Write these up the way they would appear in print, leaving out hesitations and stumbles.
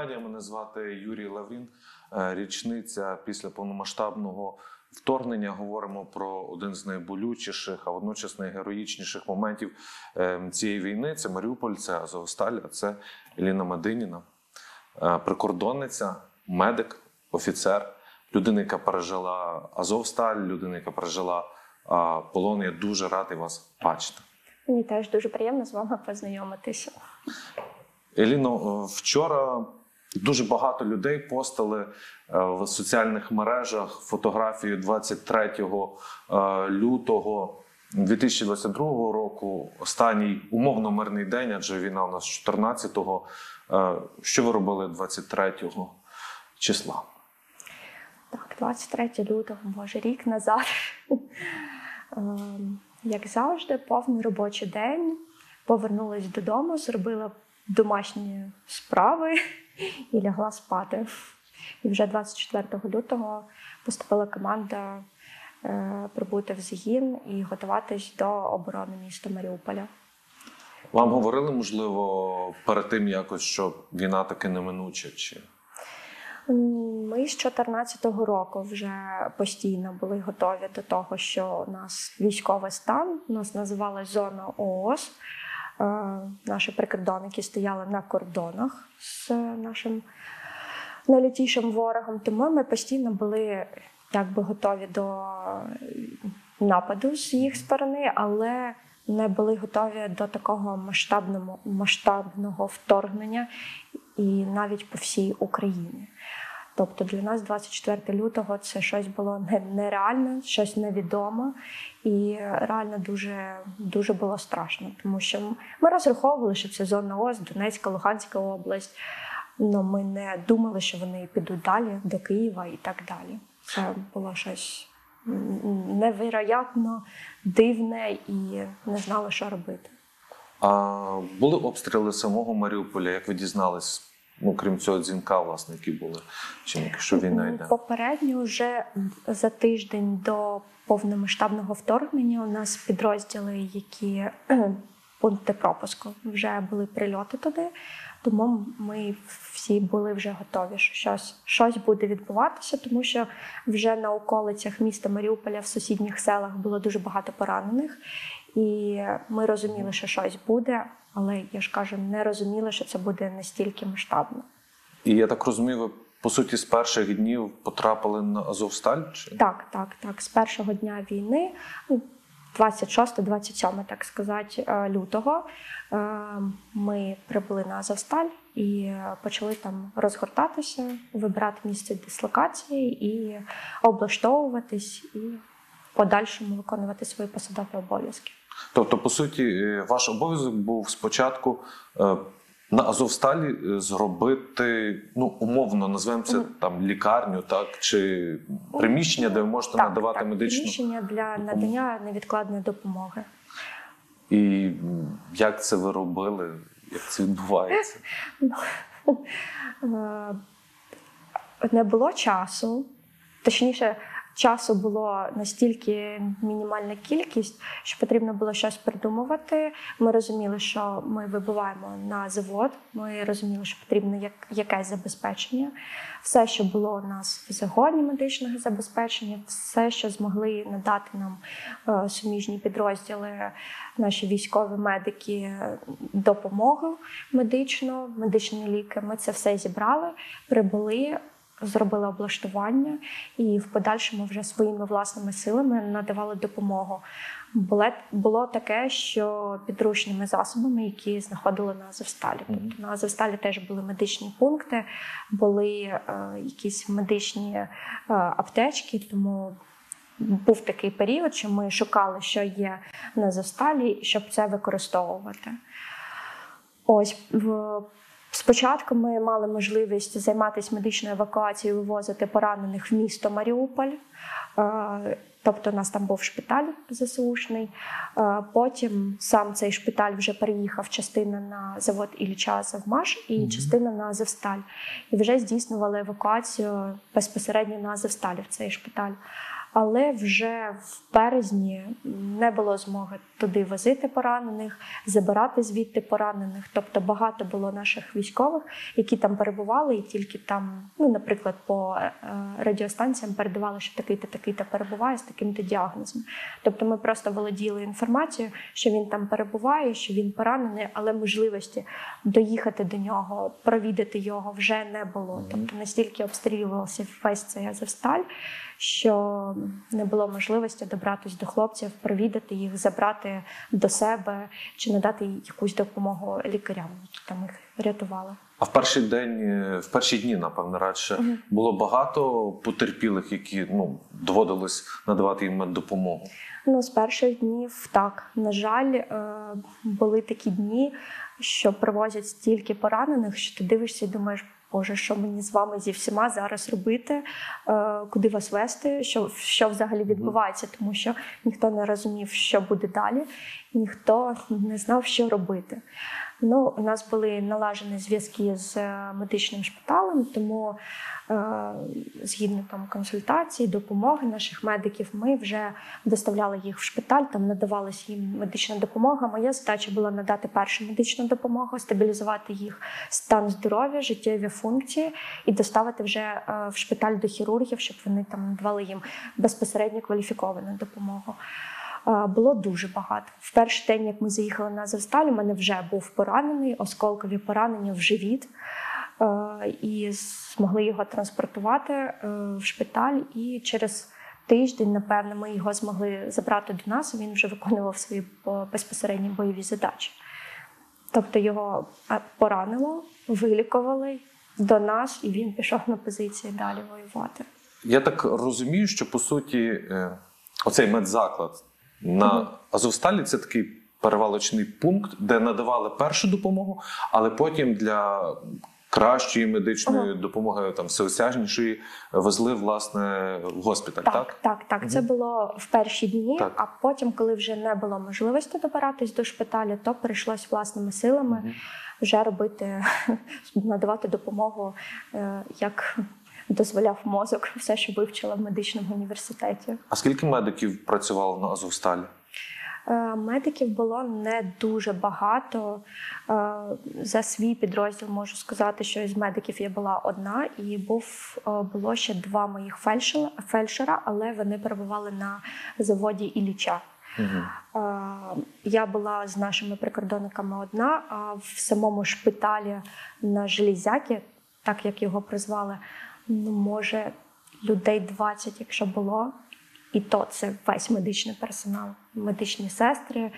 медіа. Мене звати Юрій Лаврін. Річниця після повномасштабного вторгнення. Говоримо про один з найболючіших, а водночас найгероїчніших моментів цієї війни. Це Маріуполь, це Азовсталь, а це Еліна Мадиніна, прикордонниця, медик, офіцер, людина, яка пережила Азовсталь, людина, яка пережила полон. Я дуже радий вас бачити. Мені теж дуже приємно з вами познайомитися. Еліно, вчора дуже багато людей постили в соціальних мережах фотографію 23 лютого 2022 року, останній умовно мирний день, адже війна у нас 14-го. Що ви робили 23 числа? Так, 23 лютого, може, рік назад. Як завжди, повний робочий день. Повернулась додому, зробила домашні справи і лягла спати. І вже 24 лютого поступила команда прибути в загін і готуватись до оборони міста Маріуполя. Вам говорили, можливо, перед тим якось, що війна таки неминуча? Чи? Ми з 2014 року вже постійно були готові до того, що у нас військовий стан, у нас називалась зона ООС. Наші прикордонники стояли на кордонах з нашим найлютішим ворогом, тому ми постійно були якби готові до нападу з їх сторони, але не були готові до такого масштабного вторгнення і навіть по всій Україні. Тобто для нас 24 лютого це щось було нереальне, щось невідоме і реально дуже було страшно, тому що ми розраховували, що це зона ООС, Донецька, Луганська область, але ми не думали, що вони підуть далі до Києва і так далі. Це було щось невероятно дивне і не знали, що робити. А були обстріли самого Маріуполя, як ви дізнались? Крім цього дзвінка, власне, які були, чи що війна йде? Попередньо вже за тиждень до повномасштабного вторгнення у нас підрозділи, які пункти пропуску, вже були прильоти туди, тому ми всі були вже готові, що щось буде відбуватися, тому що вже на околицях міста Маріуполя в сусідніх селах було дуже багато поранених, і ми розуміли, що щось буде, але, я ж кажу, не розуміли, що це буде настільки масштабно. І я так розумію, ви, по суті, з перших днів потрапили на Азовсталь? Чи? Так. З першого дня війни, 26-27, так сказати, лютого, ми прибули на Азовсталь і почали там розгортатися, вибирати місце дислокації і облаштовуватись, і в подальшому виконувати свої посадові обов'язки. Тобто, по суті, ваш обов'язок був спочатку на Азовсталі зробити, умовно, назвемо це там лікарню, так, чи приміщення, де ви можете надавати медичну приміщення для надання невідкладної допомоги. І як це ви робили? Як це відбувається? Не було часу, точніше, часу було настільки мінімальна кількість, що потрібно було щось придумувати. Ми розуміли, що ми вибуваємо на завод, ми розуміли, що потрібно якесь забезпечення. Все, що було у нас в загоні медичного забезпечення, все, що змогли надати нам суміжні підрозділи, наші військові медики, допомогу медичну, медичні ліки. Ми це все зібрали, прибули, зробили облаштування і в подальшому вже своїми власними силами надавали допомогу. Було таке, що підручними засобами, які знаходили на Азовсталі. Тобто на Азовсталі теж були медичні пункти, були якісь медичні аптечки, тому був такий період, що ми шукали, що є на Азовсталі, щоб це використовувати. Спочатку ми мали можливість займатися медичною евакуацією, вивозити поранених в місто Маріуполь. Тобто у нас там був шпиталь ЗСУшний. Потім сам цей шпиталь вже переїхав частина на завод Ілліча Азовмаш і частина на Азовсталь. І вже здійснювали евакуацію безпосередньо на Азовсталі в цей шпиталь. Але вже в березні не було змоги туди возити поранених, забирати звідти поранених. Тобто багато було наших військових, які там перебували, і тільки там, ну, наприклад, по радіостанціям передавали, що такий-то перебуває з таким-то діагнозом. Тобто ми просто володіли інформацією, що він там перебуває, що він поранений, але можливості доїхати до нього, провідати його вже не було. Тобто настільки обстрілювався весь цей Азовсталь, що не було можливості добратися до хлопців, провідати їх, забрати до себе чи надати якусь допомогу лікарям, які там їх рятували. А в перші дні, напевно, радше, було багато потерпілих, які доводилось надавати їм меддопомогу? Ну, з перших днів так. На жаль, були такі дні, що привозять стільки поранених, що ти дивишся і думаєш, Боже, що мені з вами зі всіма зараз робити, куди вас вести, що взагалі відбувається, тому що ніхто не розумів, що буде далі, ніхто не знав, що робити. Ну, у нас були налажені зв'язки з медичним шпиталем, тому згідно там консультацій, допомоги наших медиків, ми вже доставляли їх в шпиталь, там надавалась їм медична допомога. Моя задача була надати першу медичну допомогу, стабілізувати їх стан здоров'я, життєві функції і доставити вже в шпиталь до хірургів, щоб вони там надавали їм безпосередньо кваліфіковану допомогу. Було дуже багато. В перший день, як ми заїхали на Азовсталь, у мене вже був поранений, осколкові поранення в живіт. І змогли його транспортувати в шпиталь. І через тиждень, напевно, ми його змогли забрати до нас, і він вже виконував свої безпосередні бойові задачі. Тобто його поранило, вилікували до нас, і він пішов на позиції далі воювати. Я так розумію, що, по суті, оцей медзаклад на Азовсталі – це такий перевалочний пункт, де надавали першу допомогу, але потім для кращої медичної допомоги, там, всеосяжнішої, везли, власне, в госпіталь, так? Так. Це було в перші дні, а потім, коли вже не було можливості добиратись до шпиталю, то прийшлось власними силами вже надавати допомогу, як дозволяв мозок, все, що вивчила в медичному університеті. А скільки медиків працювало на Азовсталі? Медиків було не дуже багато. За свій підрозділ можу сказати, що із медиків я була одна, і було ще 2 моїх фельдшера, але вони перебували на заводі Ілліча. Я була з нашими прикордонниками одна, а в самому шпиталі на Железяки, так як його призвали, може людей 20, якщо було. І то це весь медичний персонал. Медичні сестри,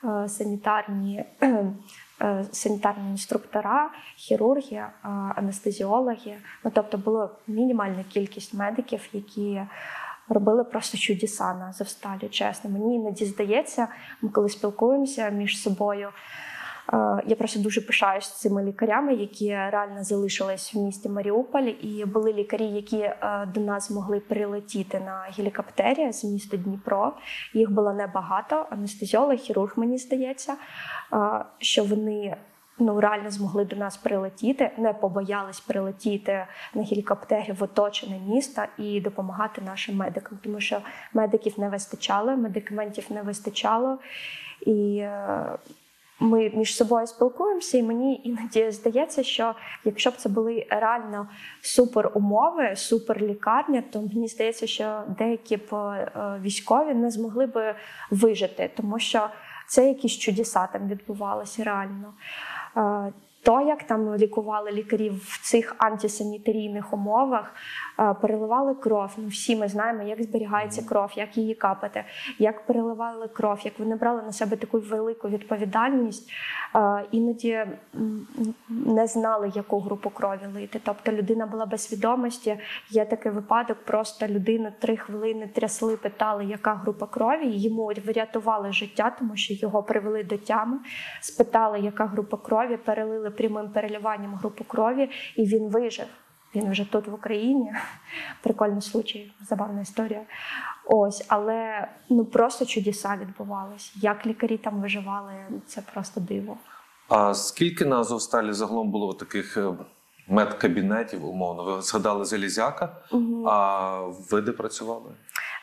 санітарні інструктора, хірурги, анестезіологи. Тобто була мінімальна кількість медиків, які робили просто чудеса на Азовсталі, чесно. Мені іноді здається, ми коли спілкуємося між собою, я просто дуже пишаюсь цими лікарями, які реально залишились в місті Маріуполь. І були лікарі, які до нас змогли прилетіти на гелікоптері з міста Дніпро. Їх було небагато. Анестезіолог, хірург, мені здається, що вони реально змогли до нас прилетіти, не побоялись прилетіти на гелікоптері в оточене місто і допомагати нашим медикам. Тому що медиків не вистачало, медикаментів не вистачало. І ми між собою спілкуємося, і мені іноді здається, що якщо б це були реально супер умови, супер лікарня, то мені здається, що деякі б військові не змогли б вижити, тому що це якісь чудеса там відбувалися реально. То, як там лікували лікарів в цих антисанітарійних умовах, переливали кров. Всі ми знаємо, як зберігається кров, як її капати, як переливали кров, як вони брали на себе таку велику відповідальність. Іноді не знали, яку групу крові лити. Тобто людина була без свідомості. Є такий випадок, просто людину 3 хвилини трясли, питали, яка група крові. Йому врятували життя, тому що його привели до тями. Спитали, яка група крові, перелили прямим переливанням групу крові, і він вижив. Він вже тут в Україні. Прикольний случай, забавна історія. Але просто чудеса відбувались. Як лікарі там виживали, це просто диво. А скільки на Азовсталі загалом було таких медкабінетів, умовно? Ви згадали Залізяка, а ви де працювали?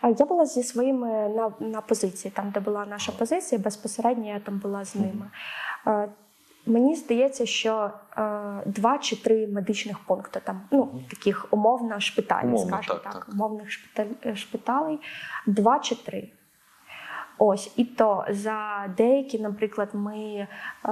Я була зі своїми на позиції, там, де була наша позиція, безпосередньо я там була з ними. Мені здається, що 2 чи 3 медичних пункти, там, таких умовно шпиталів, скажімо так, умовних шпиталей, 2 чи 3. Ось, і то за деякі, наприклад, ми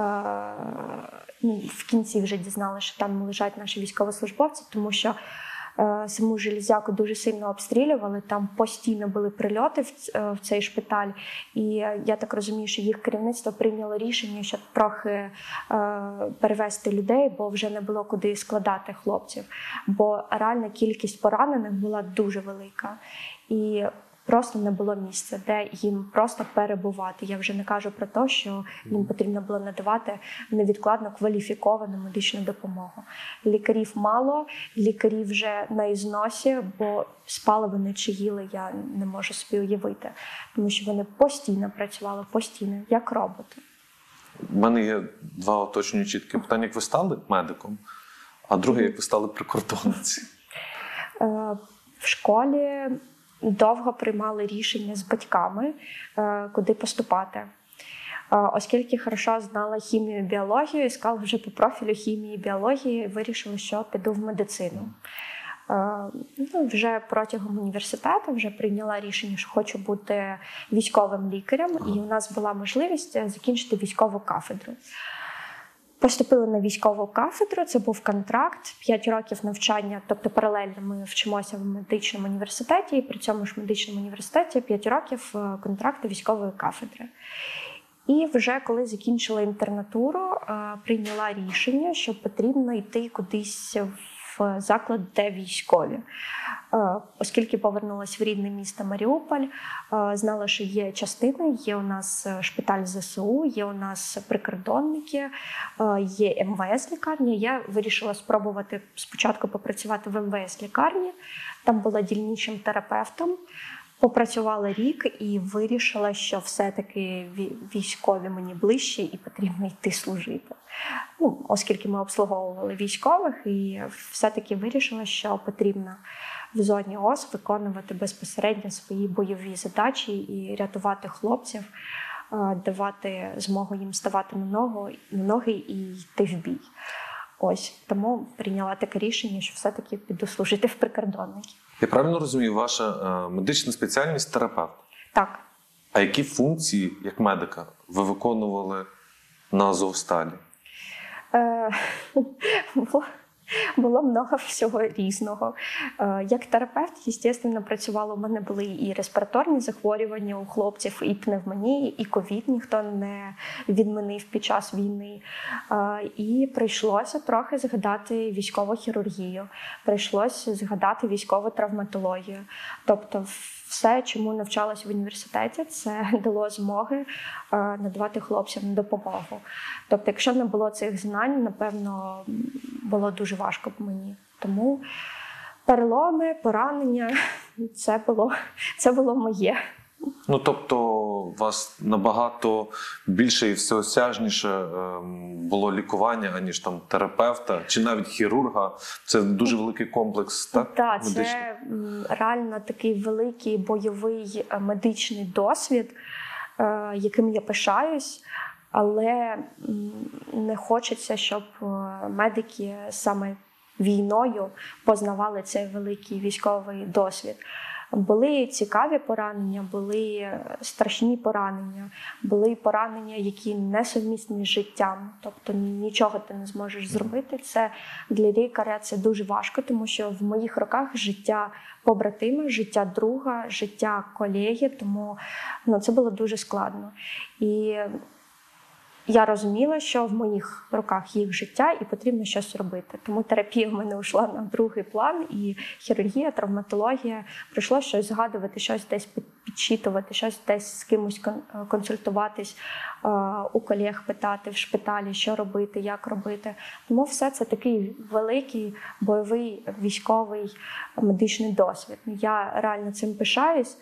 в кінці вже дізналися, що там лежать наші військовослужбовці, тому що саму Железяку дуже сильно обстрілювали, там постійно були прильоти в цей шпиталь. І я так розумію, що їх керівництво прийняло рішення, щоб трохи перевезти людей, бо вже не було куди складати хлопців. Бо реальна кількість поранених була дуже велика. І просто не було місця, де їм просто перебувати. Я вже не кажу про те, що їм потрібно було надавати невідкладно кваліфіковану медичну допомогу. Лікарів мало, лікарі вже на ізносі, бо спали вони чи їли, я не можу собі уявити. Тому що вони постійно працювали, постійно, як роботи. У мене є 2 уточнюючі такі питання. Як ви стали медиком, а друге, як ви стали прикордонниці? В школі довго приймали рішення з батьками, куди поступати. Оскільки хорошо знала хімію і біологію, іскала вже по профілю хімії і біології, вирішила, що піду в медицину. Вже протягом університету вже прийняла рішення, що хочу бути військовим лікарем, і у нас була можливість закінчити військову кафедру. Поступили на військову кафедру, це був контракт, 5 років навчання, тобто паралельно ми вчимося в медичному університеті, і при цьому ж медичному університеті 5 років контракту військової кафедри. І вже коли закінчила інтернатуру, прийняла рішення, що потрібно йти кудись в заклад, де військові. Оскільки повернулася в рідне місто Маріуполь, знала, що є частини, є у нас шпиталь ЗСУ, є у нас прикордонники, є МВС-лікарня. Я вирішила спробувати спочатку попрацювати в МВС-лікарні, там була дільничим терапевтом. Попрацювала рік і вирішила, що все-таки військові мені ближче і потрібно йти служити. Оскільки ми обслуговували військових, і все-таки вирішила, що потрібно в зоні ООС виконувати безпосередньо свої бойові задачі і рятувати хлопців, давати змогу їм ставати на ноги і йти в бій. Ось, тому прийняла таке рішення, що все-таки піду служити в прикордонники. Я правильно розумію, ваша медична спеціальність – терапевт? Так. А які функції, як медика, ви виконували на Азовсталі? Було много всього різного. Як терапевт, звісно, працювала. У мене були і респіраторні захворювання у хлопців, і пневмонії, і ковід ніхто не відмінив під час війни. І прийшлося трохи згадати військову хірургію, прийшлося згадати військову травматологію. Тобто все, чому навчалася в університеті, це дало змоги надавати хлопцям допомогу. Тобто, якщо не було цих знань, напевно, було дуже важко б мені. Тому переломи, поранення – це було моє. Тобто, у вас набагато більше і всеосяжніше було лікування, аніж там терапевта, чи навіть хірурга. Це дуже великий комплекс, так? Так, це реально такий великий бойовий медичний досвід, яким я пишаюсь, але не хочеться, щоб медики саме війною познавали цей великий військовий досвід. Були цікаві поранення, були страшні поранення, були поранення, які несумісні з життям. Тобто нічого ти не зможеш зробити. Це для лікаря це дуже важко, тому що в моїх руках життя побратима, життя друга, життя колеги, тому це було дуже складно. І я розуміла, що в моїх руках їх життя і потрібно щось робити. Тому терапія в мене йшла на другий план, і хірургія, травматологія. Прийшло щось згадувати, щось десь підчитувати, щось десь з кимось консультуватись, у колег питати в шпиталі, що робити, як робити. Тому все це такий великий бойовий військовий медичний досвід. Я реально цим пишаюсь.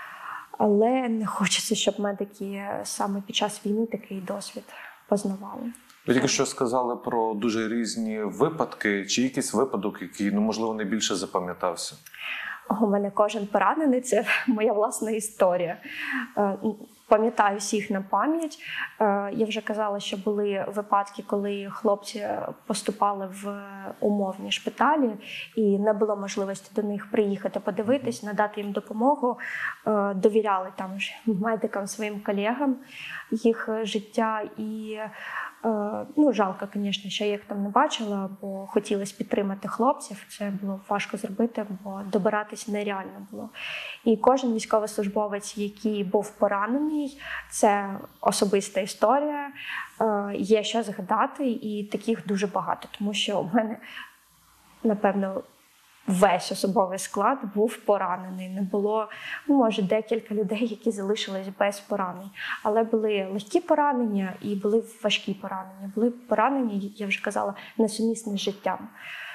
Але не хочеться, щоб медики саме під час війни такий досвід познавали. Ви тільки що сказали про дуже різні випадки. Чи якийсь випадок, який, можливо, найбільше запам'ятався? У мене кожен поранений – це моя власна історія. Пам'ятаю всіх на пам'ять. Я вже казала, що були випадки, коли хлопці поступали в умовні шпиталі і не було можливості до них приїхати, подивитись, надати їм допомогу. Довіряли там ж медикам, своїм колегам їх життя. І жалко, звісно, що я їх там не бачила, бо хотілося підтримати хлопців. Це було важко зробити, бо добиратись нереально було. І кожен військовослужбовець, який був поранений, це особиста історія, є що згадати, і таких дуже багато, тому що у мене, напевно, весь особовий склад був поранений. Не було, може, декілька людей, які залишились без поранень. Але були легкі поранення і були важкі поранення. Були поранення, я вже казала, несумісні з життям.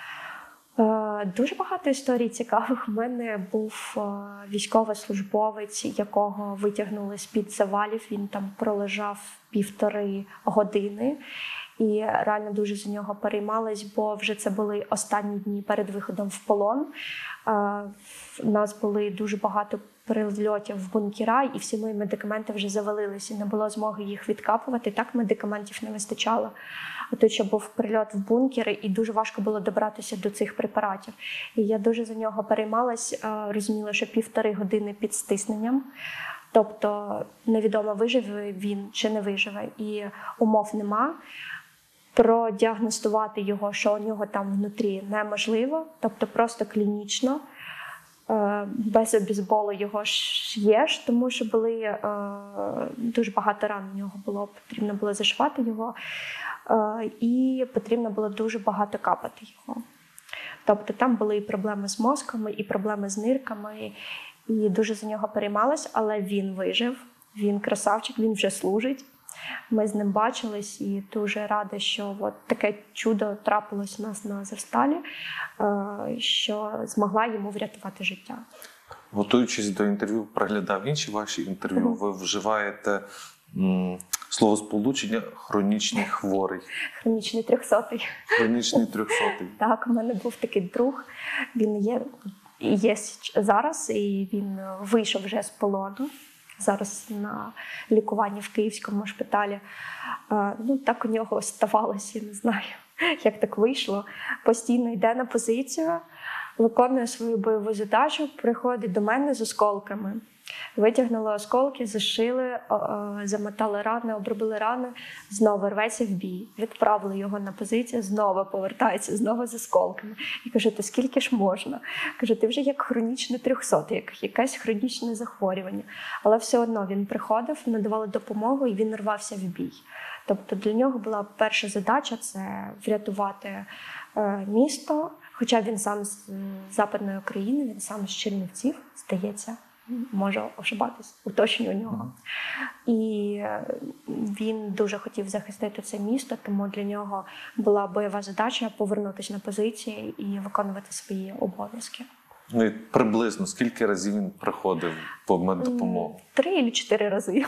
Дуже багато історій цікавих. У мене був військовослужбовець, якого витягнули з-під завалів. Він там пролежав 1,5 години. І реально дуже за нього переймалась, бо вже це були останні дні перед виходом в полон. У нас були дуже багато прильотів в бункера, і всі мої медикаменти вже завалилися. Не було змоги їх відкапувати, так медикаментів не вистачало. А тут ще був прильот в бункери, і дуже важко було добратися до цих препаратів. І я дуже за нього переймалась, розуміла, що 1,5 години під стисненням. Тобто невідомо, виживе він чи не виживе, і умов нема. Продіагностувати його, що у нього там внутрі, неможливо, тобто просто клінічно. Без обізболу його ш'єш, тому що були дуже багато ран у нього було, потрібно було зашивати його, і потрібно було дуже багато капати його. Тобто там були і проблеми з мозком, і проблеми з нирками, і дуже за нього переймалась, але він вижив, він красавчик, він вже служить. Ми з ним бачились, і дуже рада, що от таке чудо трапилось у нас на Азовсталі, що змогла йому врятувати життя. Готуючись до інтерв'ю, проглядав інші ваші інтерв'ю. Ви вживаєте словосполучення «хронічний хворий». Хронічний 300-й. Хронічний 300-й. Так, у мене був такий друг, він є зараз, і він вийшов вже з полону. Зараз на лікуванні в Київському шпиталі. Так у нього ставалося, я не знаю, як так вийшло. Постійно йде на позицію, виконує свою бойову задачу, приходить до мене з осколками. Витягнули осколки, зашили, замотали рани, обробили рани, знову рветься в бій. Відправили його на позицію, знову повертається, знову з осколками. І кажу, то скільки ж можна? Кажу, ти вже як хронічний 300-й, як якесь хронічне захворювання. Але все одно він приходив, надавали допомогу, і він рвався в бій. Тобто для нього була перша задача – це врятувати місто, хоча він сам з Западної України, він сам з Чернівців, здається. Можу ошибатись, уточнюю у нього. І він дуже хотів захистити це місто, тому для нього була бойова задача повернутися на позиції і виконувати свої обов'язки. Ну і приблизно скільки разів він приходив по меддопомогу? 3 або 4 рази.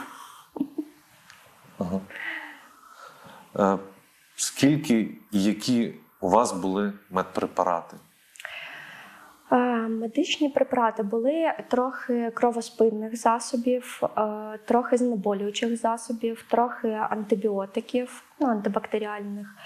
Ага. Скільки і які у вас були медпрепарати? Медичні препарати були трохи кровоспинних засобів, трохи знеболюючих засобів, трохи антибіотиків, антибактеріальних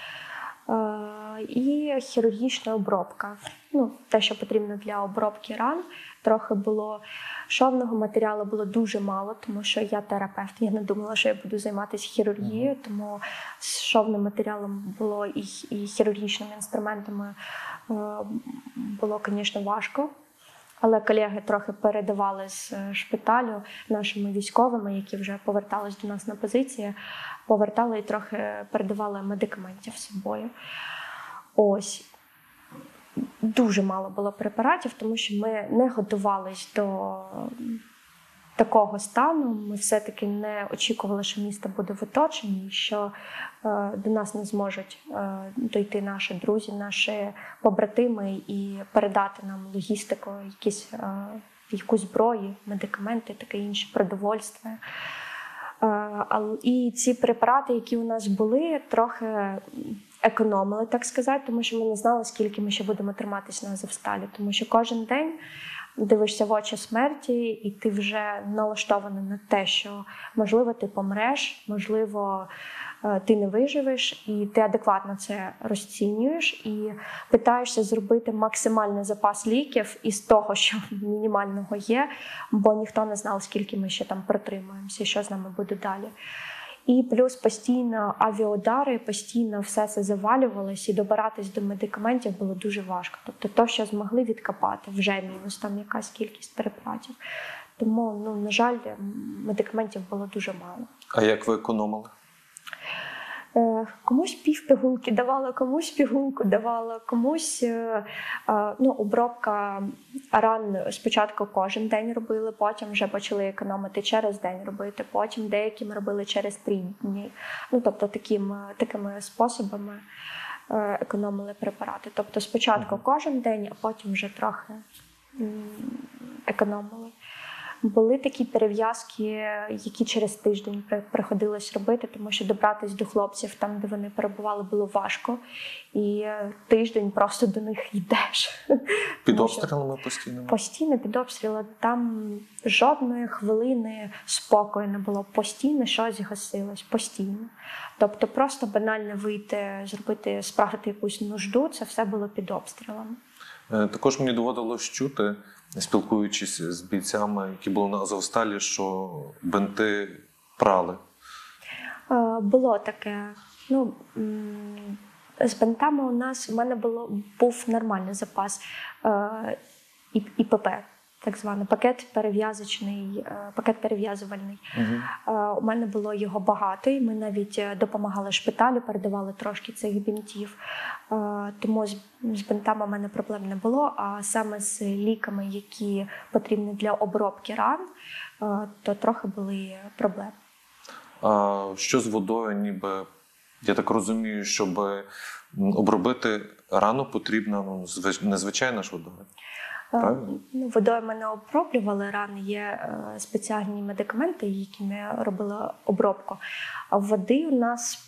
і хірургічна обробка. Те, що потрібно для обробки ран. Трохи було шовного матеріалу було дуже мало, тому що я терапевт. Я не думала, що я буду займатися хірургією, тому з шовним матеріалом було і хірургічними інструментами було, звісно, важко. Але колеги трохи передавали з шпиталю нашими військовими, які вже повертались до нас на позиції, повертали і трохи передавали медикаментів з собою. Ось. Дуже мало було препаратів, тому що ми не готувались до такого стану. Ми все-таки не очікували, що місто буде в оточенні, що до нас не зможуть дойти наші друзі, наші побратими і передати нам логістику, якусь зброю, медикаменти, таке інше, продовольство. І ці препарати, які у нас були, трохи економили, так сказати, тому що ми не знали, скільки ми ще будемо триматися на Азовсталі. Тому що кожен день дивишся в очі смерті, і ти вже налаштований на те, що, можливо, ти помреш, можливо, ти не виживеш, і ти адекватно це розцінюєш і питаєшся зробити максимальний запас ліків із того, що мінімального є, бо ніхто не знав, скільки ми ще там протримуємося і що з нами буде далі. І плюс постійно авіаудари, постійно все це завалювалось, і добиратись до медикаментів було дуже важко. Тобто то, що змогли відкопати, вже мінус там якась кількість препаратів. Тому, на жаль, медикаментів було дуже мало. А як ви економили? Комусь півпігулки давала, комусь пігулку давала, комусь обробка ран спочатку кожен день робили, потім вже почали економити через день робити, потім деяким робили через 3 дні. Тобто такими способами економили препарати. Тобто спочатку кожен день, а потім вже трохи економили. Були такі перев'язки, які через тиждень приходилось робити, тому що добратися до хлопців там, де вони перебували, було важко. І тиждень просто до них йдеш. Під обстрілами постійно? Постійно під обстрілами. Там жодної хвилини спокою не було. Постійно щось гасилось. Постійно. Тобто просто банально вийти, справити якусь нужду, це все було під обстрілами. Також мені доводилось чути, спілкуючись з бійцями, які були на Азовсталі, що бинти прали. Було таке. З бинтами у мене був нормальний запас ІПП, так званий пакет перев'язувальний. У мене було його багато, і ми навіть допомагали шпиталю, передавали трошки цих бинтів. Тому з бинтами в мене проблем не було, а саме з ліками, які потрібні для обробки ран, то трохи були проблеми. А що з водою, ніби, я так розумію, щоб обробити рану потрібна незвичайна ж водою? Правильно? Водою ми не оброблювали рани, є спеціальні медикаменти, якими робили обробку. А води у нас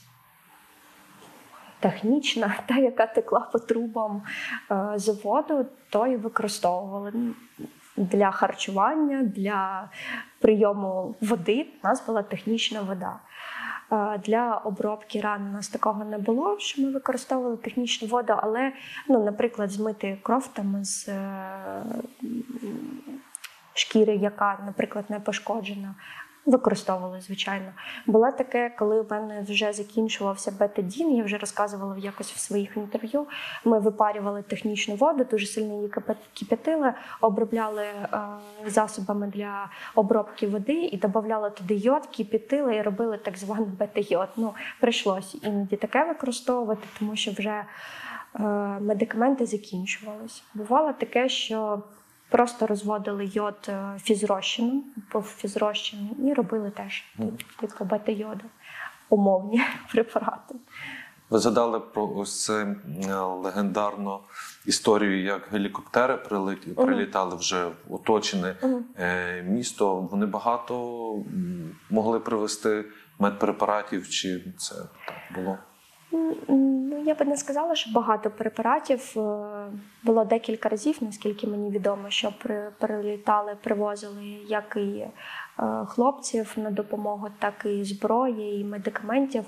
технічна, та, яка текла по трубам з воду, то і використовували. Для харчування, для прийому води у нас була технічна вода. Для обробки ран у нас такого не було, що ми використовували технічну воду, але, наприклад, змити кров там з шкіри, яка, наприклад, не пошкоджена, використовували, звичайно. Було таке, коли в мене вже закінчувався бетадін, я вже розказувала якось в своїх інтерв'ю, ми випарювали технічну воду, дуже сильно її кип'ятили, обробляли засобами для обробки води і додавали туди йод, кип'ятили і робили так званий бета-йод. Прийшлося іноді таке використовувати, тому що вже медикаменти закінчувалися. Бувало таке, що просто розводили йод фізрозчином, і робили теж типу бета-йоду, умовні препарати. Ви згадали про ось цю легендарну історію, як гелікоптери прилітали вже в оточене місто. Вони багато могли привезти медпрепаратів, чи це так було? Я би не сказала, що багато препаратів. Було декілька разів, наскільки мені відомо, що прилітали, привозили як і хлопців на допомогу, так і зброї, і медикаментів.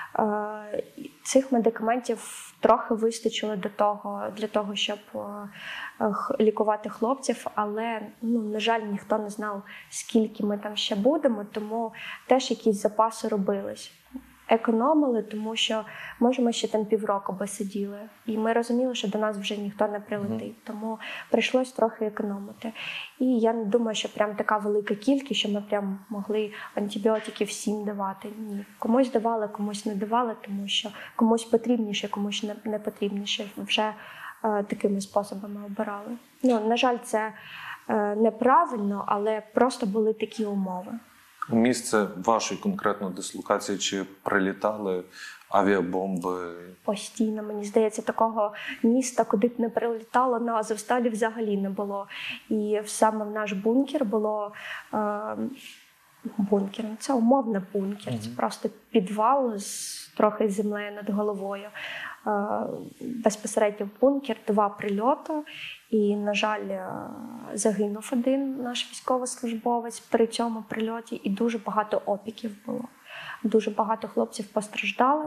Цих медикаментів трохи вистачило для того, щоб лікувати хлопців, але, на жаль, ніхто не знав, скільки ми там ще будемо, тому теж якісь запаси робились. Економили, тому що, може, ми ще там півроку би сиділи. І ми розуміли, що до нас вже ніхто не прилетить. Тому прийшлось трохи економити. І я не думаю, що прям така велика кількість, що ми прям могли антибіотики всім давати. Ні. Комусь давали, комусь не давали, тому що комусь потрібніше, комусь не потрібніше. Вже такими способами обирали. На жаль, це неправильно, але просто були такі умови. У місце вашої конкретно дислокації чи прилітали авіабомби? Постійно, мені здається, такого міста, куди б не прилітало, на Азовсталі взагалі не було. І саме в наш бункер було бункер. Це умовно бункер, це просто підвал з трохи з землею над головою. Безпосередньо в бункер, 2 прильоти. І, на жаль, загинув один наш військовослужбовець при цьому прильоті. І дуже багато опіків було. Дуже багато хлопців постраждали.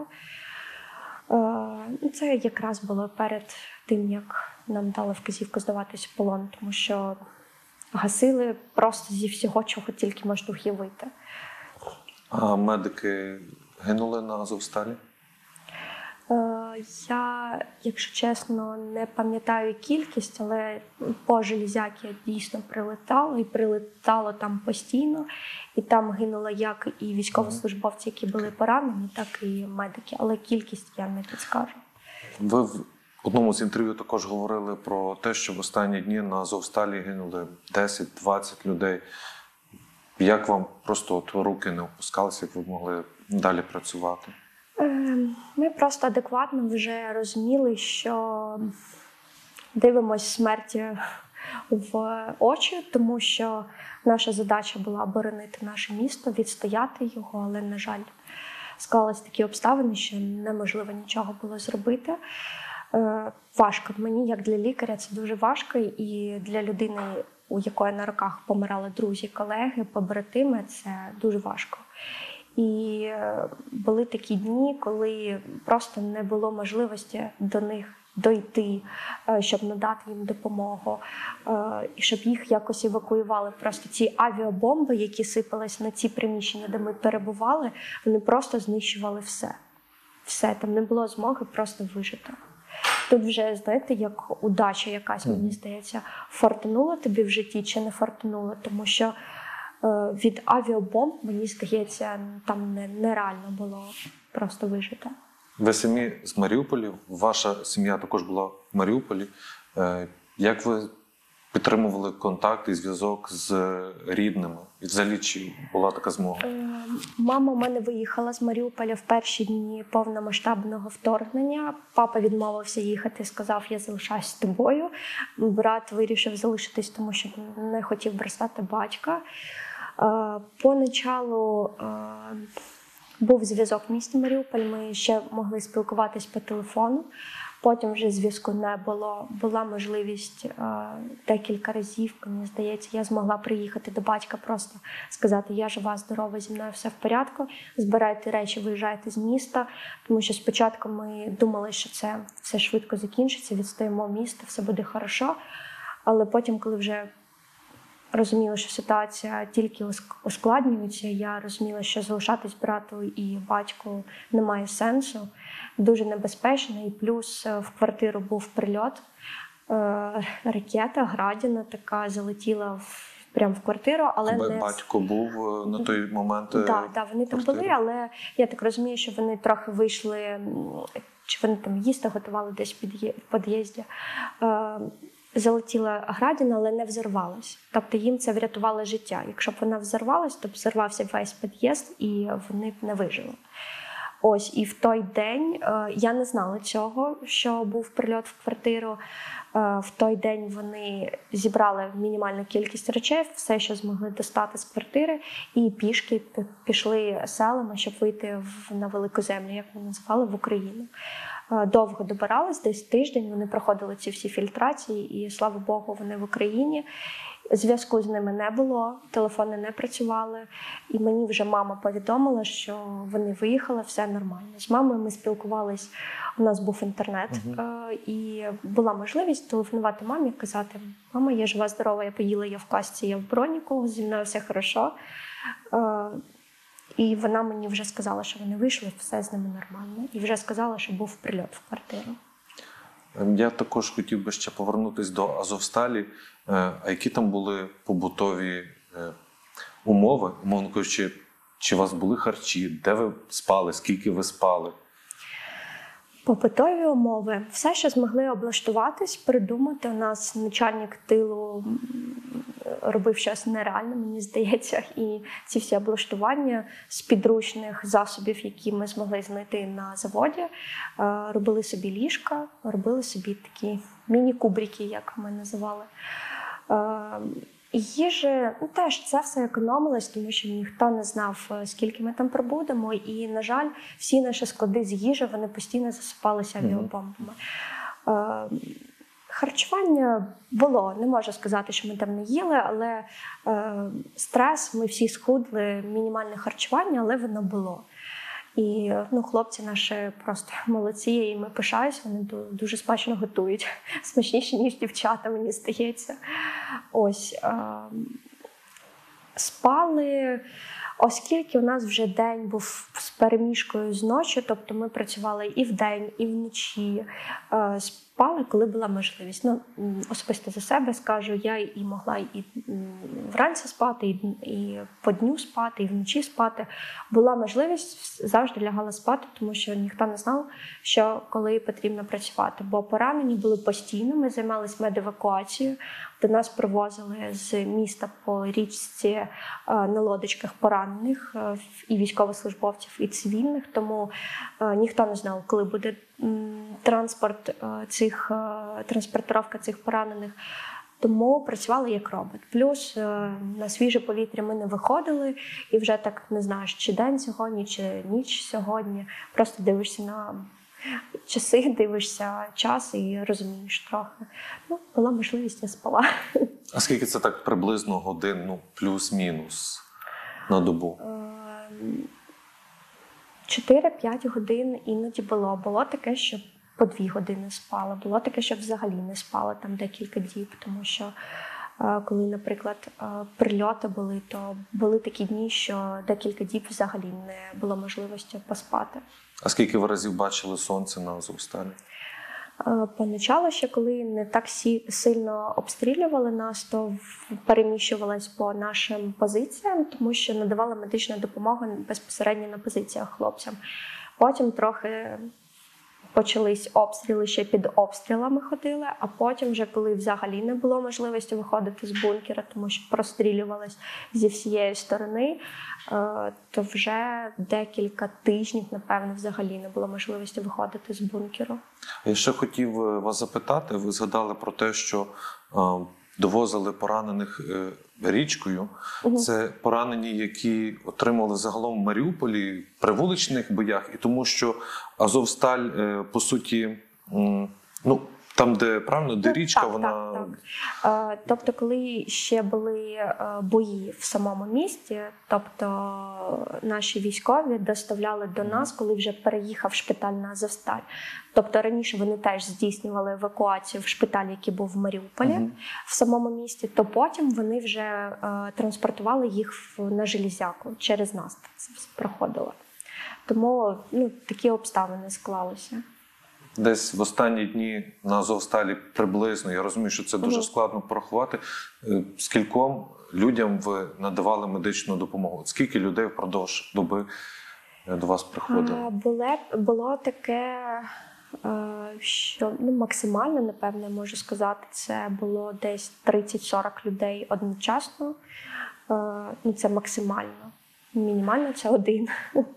Це якраз було перед тим, як нам дали вказівку здаватися в полон, тому що гасили просто зі всього, чого тільки можна уявити. А медики гинули на Азовсталі? Я, якщо чесно, не пам'ятаю кількість, але по Железяки дійсно прилетало, і прилетало там постійно. І там гинуло як і військовослужбовці, які були поранені, так і медики. Але кількість я не підскажу. Ви в одному з інтерв'ю також говорили про те, що в останні дні на Азовсталі гинули 10-20 людей. Як вам просто руки не опускалися, як ви могли далі працювати? Ми просто адекватно вже розуміли, що дивимося смерті в очі, тому що наша задача була оборонити наше місто, відстояти його, але, на жаль, склалися такі обставини, що неможливо нічого було зробити. Важко. Мені, як для лікаря, це дуже важко, і для людини, у якої на руках помирали друзі, колеги, побратими, це дуже важко. І були такі дні, коли просто не було можливості до них дойти, щоб надати їм допомогу, і щоб їх якось евакуювали. Просто ці авіабомби, які сипались на ці приміщення, де ми перебували, вони просто знищували все. Все, там не було змоги просто вижити. Тут вже, знаєте, як удача якась, мені здається, фортанула тобі в житті чи не фортанула, тому що від авіабомб, мені здається, там нереально було просто вижити. Ви самі з Маріуполя, ваша сім'я також була в Маріуполі. Як ви підтримували контакт і зв'язок з рідними? І взагалі, чи була така змога? Мама в мене виїхала з Маріуполя в перші дні повномасштабного вторгнення. Папа відмовився їхати, сказав, я залишаюсь з тобою. Брат вирішив залишитись, тому що не хотів бросати батька. Поначалу був зв'язок в місті Маріуполь, ми ще могли спілкуватись по телефону. Потім вже зв'язку не було. Була можливість декілька разів, мені здається, я змогла приїхати до батька, просто сказати, я жива, здорова, зі мною все в порядку, збирайте речі, виїжджайте з міста. Тому що спочатку ми думали, що це все швидко закінчиться, відстоїмо місто, все буде хорошо. Але потім, коли вже розуміла, що ситуація тільки ускладнюється, я розуміла, що залишатись брату і батьку немає сенсу, дуже небезпечно. І плюс в квартиру був прильот, ракета, градіна така залетіла прямо в квартиру, але не... Батько був на той момент? Так, вони там були, але я так розумію, що вони трохи вийшли, чи вони там їсти готували десь в під'їзді. Залетіла градіна, але не взорвалась. Тобто їм це врятувало життя. Якщо б вона взорвалась, то б взорвався весь під'їзд і вони б не вижили. Ось, і в той день я не знала цього, що був прильот в квартиру. В той день вони зібрали мінімальну кількість речей, все, що змогли достати з квартири, і пішки пішли селами, щоб вийти на велику землю, як ми називали, в Україну. Довго добирались, десь тиждень, вони проходили ці всі фільтрації, і, слава Богу, вони в Україні. Зв'язку з ними не було, телефони не працювали, і мені вже мама повідомила, що вони виїхали, все нормально. З мамою ми спілкувались, у нас був інтернет, і була можливість телефонувати мамі, казати, мама, я жива, здорова, я поїла, я в касці, я в броніку, зі мною все хорошо. І вона мені вже сказала, що вони вийшли, все з ними нормально. І вже сказала, що був прильот в квартиру. Я також хотів би ще повернутися до Азовсталі. А які там були побутові умови? Умовно кажучи, чи у вас були харчі, де ви спали, скільки ви спали? Побутові умови. Все, що змогли облаштуватись, придумати. У нас начальник тилу робив щось нереальне, мені здається. І ці всі облаштування з підручних засобів, які ми змогли знайти на заводі, робили собі ліжка, робили собі такі міні-кубрики, як ми називали. Їжі, ну, теж це все економилось, тому що ніхто не знав, скільки ми там пробудемо. І, на жаль, всі наші склади з їжі, вони постійно засипалися авіабомбами. Харчування було, не можу сказати, що ми там не їли, але стрес, ми всі схудли, мінімальне харчування, але воно було. І хлопці наші просто молодці, і ми пишаємось, вони дуже смачно готують. Смачніше, ніж дівчата, мені здається. Ось. Спали, оскільки у нас вже день був з переміжкою з ночі, тобто ми працювали і вдень, і вночі. Спали, коли була можливість. Особисто за себе скажу, я і могла і вранці спати, і по дню спати, і вночі спати. Була можливість, завжди лягала спати, тому що ніхто не знав, що коли потрібно працювати. Бо поранені були постійно, ми займалися медевакуацією. До нас привозили з міста по річці на лодочках поранених і військовослужбовців, і цивільних, тому ніхто не знав, коли буде транспортировка цих поранених. Тому працювали як робот. Плюс на свіже повітря ми не виходили, і вже так не знаєш, чи день сьогодні, чи ніч сьогодні. Просто дивишся на часи, дивишся час і розумієш трохи. Була можливість, я спала. А скільки це так приблизно годин, плюс-мінус на добу? 4-5 годин іноді було. Було таке, що по 2 години спала. Було таке, що взагалі не спала там декілька діб, тому що коли, наприклад, прильоти були, то були такі дні, що декілька діб взагалі не було можливості поспати. А скільки ви разів бачили сонце на Азовсталі? Поначалу ще, коли не так сильно обстрілювали нас, то переміщувалась по нашим позиціям, тому що надавала медичну допомогу безпосередньо на позиціях хлопцям. Потім трохи почались обстріли, ще під обстрілами ходили, а потім вже, коли взагалі не було можливості виходити з бункера, тому що прострілювалось зі всієї сторони, то вже декілька тижнів, напевно, взагалі не було можливості виходити з бункеру. Я ще хотів вас запитати, ви згадали про те, що довозили поранених річкою. Це поранені, які отримали загалом в Маріуполі при вуличних боях, і тому що Азовсталь, по суті, там, де, правильно, де річка, так, вона... Так. Тобто, коли ще були бої в самому місті, тобто наші військові доставляли до нас, коли вже переїхав шпиталь на Азовсталь. Тобто раніше вони теж здійснювали евакуацію в шпиталь, який був в Маріуполі, в самому місті, то потім вони вже транспортували їх на Железяку, через нас це проходило. Тому такі обставини склалися. Десь в останні дні на Азовсталі приблизно, я розумію, що це дуже складно порахувати, скільком людям ви надавали медичну допомогу? Скільки людей впродовж доби до вас приходило? Було таке, що максимально, напевне, можу сказати, це було десь 30-40 людей одночасно. Це максимально. Мінімально це 1.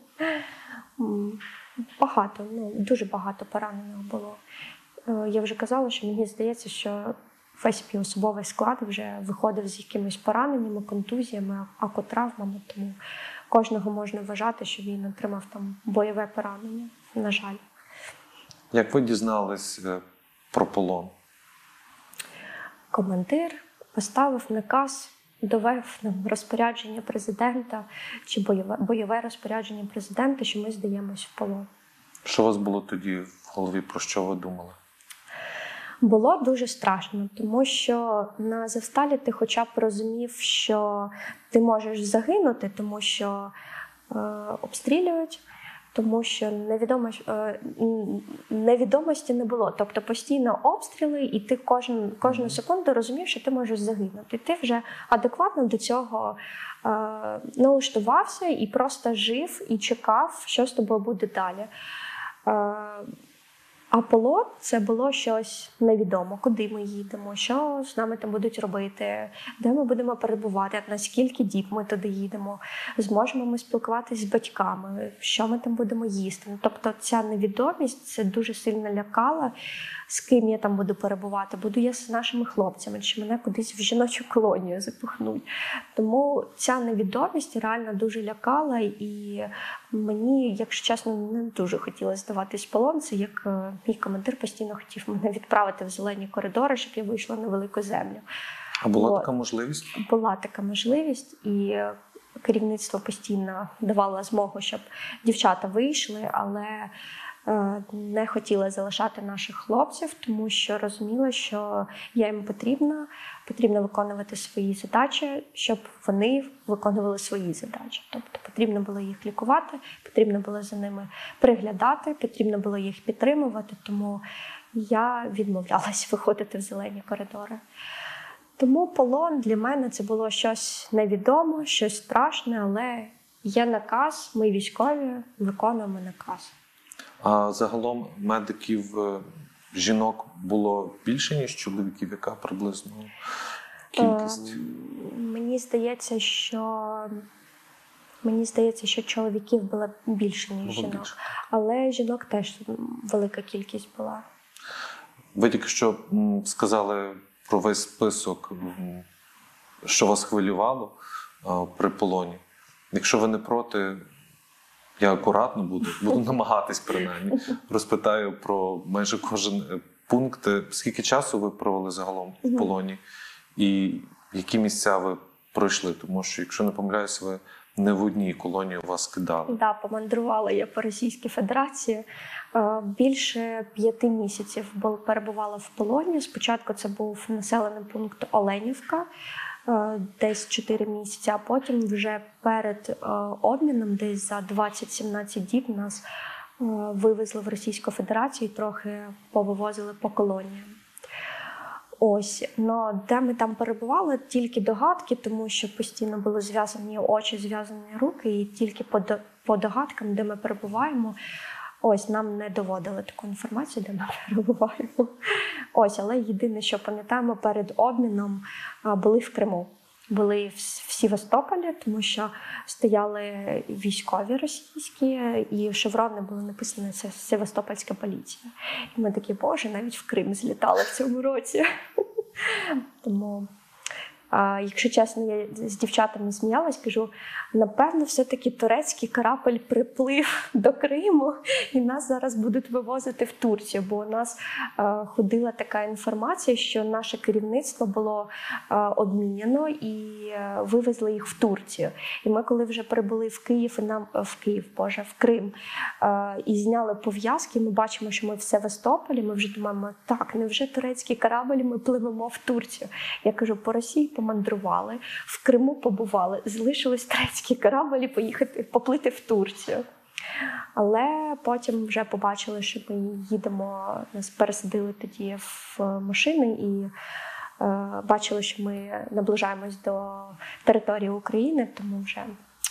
Багато, дуже багато поранених було. Я вже казала, що мені здається, що весь особовий склад вже виходив з якимись пораненнями, контузіями, акутравмами, тому кожного можна вважати, що він отримав там бойове поранення, на жаль. Як ви дізнались про полон? Командир поставив наказ, довів нам розпорядження президента чи бойове розпорядження президента, що ми здаємось в полон. Що у вас було тоді в голові, про що ви думали? Було дуже страшно, тому що на Азовсталі ти хоча б розумів, що ти можеш загинути, тому що обстрілюють, тому що невідомості не було. Тобто постійно обстріли, і ти кожну секунду розумів, що ти можеш загинути. Ти вже адекватно до цього налаштувався і просто жив, і чекав, що з тобою буде далі. А полон – це було щось невідомо, куди ми їдемо, що з нами там будуть робити, де ми будемо перебувати, на скільки діб ми туди їдемо, зможемо ми спілкуватися з батьками, що ми там будемо їсти. Ну, тобто ця невідомість це дуже сильно лякала, з ким я там буду перебувати, буду я з нашими хлопцями, чи мене кудись в жіночу колонію запихнуть. Тому ця невідомість реально дуже лякала, і мені, якщо чесно, не дуже хотілося здаватись в полон. Це як мій командир постійно хотів мене відправити в зелені коридори, щоб я вийшла на велику землю. А була така можливість? Була така можливість, і керівництво постійно давало змогу, щоб дівчата вийшли, але не хотіла залишати наших хлопців, тому що розуміла, що я їм потрібно виконувати свої задачі, щоб вони виконували свої задачі. Тобто потрібно було їх лікувати, потрібно було за ними приглядати, потрібно було їх підтримувати, тому я відмовлялась виходити в зелені коридори. Тому полон для мене це було щось невідоме, щось страшне, але є наказ, ми військові, виконуємо наказ. А загалом медиків жінок було більше, ніж чоловіків? Яка приблизно кількість? Мені здається, що чоловіків було більше, ніж жінок. Більше. Але жінок теж велика кількість була. Ви тільки що сказали про весь список, що вас хвилювало при полоні. Якщо ви не проти, я акуратно буду намагатись принаймні. Розпитаю про майже кожен пункт. Скільки часу ви провели загалом в полоні? І які місця ви пройшли? Тому що, якщо не помиляюсь, ви не в одній колонії вас кидали. Так, помандрувала я по Російській Федерації. Більше 5 місяців перебувала в полоні. Спочатку це був населений пункт Оленівка, десь 4 місяці, а потім вже перед обміном, десь за 20-17 діб, нас вивезли в Російську Федерацію і трохи повивозили по колоніям. Ось, но де ми там перебували, тільки догадки, тому що постійно були зв'язані очі, зв'язані руки, і тільки по догадкам, де ми перебуваємо, ось, нам не доводили таку інформацію, де ми перебуваємо. Ось, але єдине, що пам'ятаємо, перед обміном були в Криму. Були в Севастополі, тому що стояли військові російські, і шеврони були написані «Це Севастопольська поліція». І ми такі, боже, навіть в Крим злітали в цьому році. Тому, якщо чесно, я з дівчатами сміялась, кажу, напевно, все-таки турецький корабель приплив до Криму, і нас зараз будуть вивозити в Турцію, бо у нас ходила така інформація, що наше керівництво було обміняно і вивезли їх в Турцію. І ми, коли вже прибули в в Крим, і зняли пов'язки, ми бачимо, що ми в Севастополі, ми вже думаємо, так, невже турецький корабель, ми пливемо в Турцію. Я кажу, по Росії помандрували, в Криму побували, залишилось турецький корабель і поплити в Турцію. Але потім вже побачили, що ми їдемо, нас пересадили тоді в машини і бачили, що ми наближаємось до території України, тому вже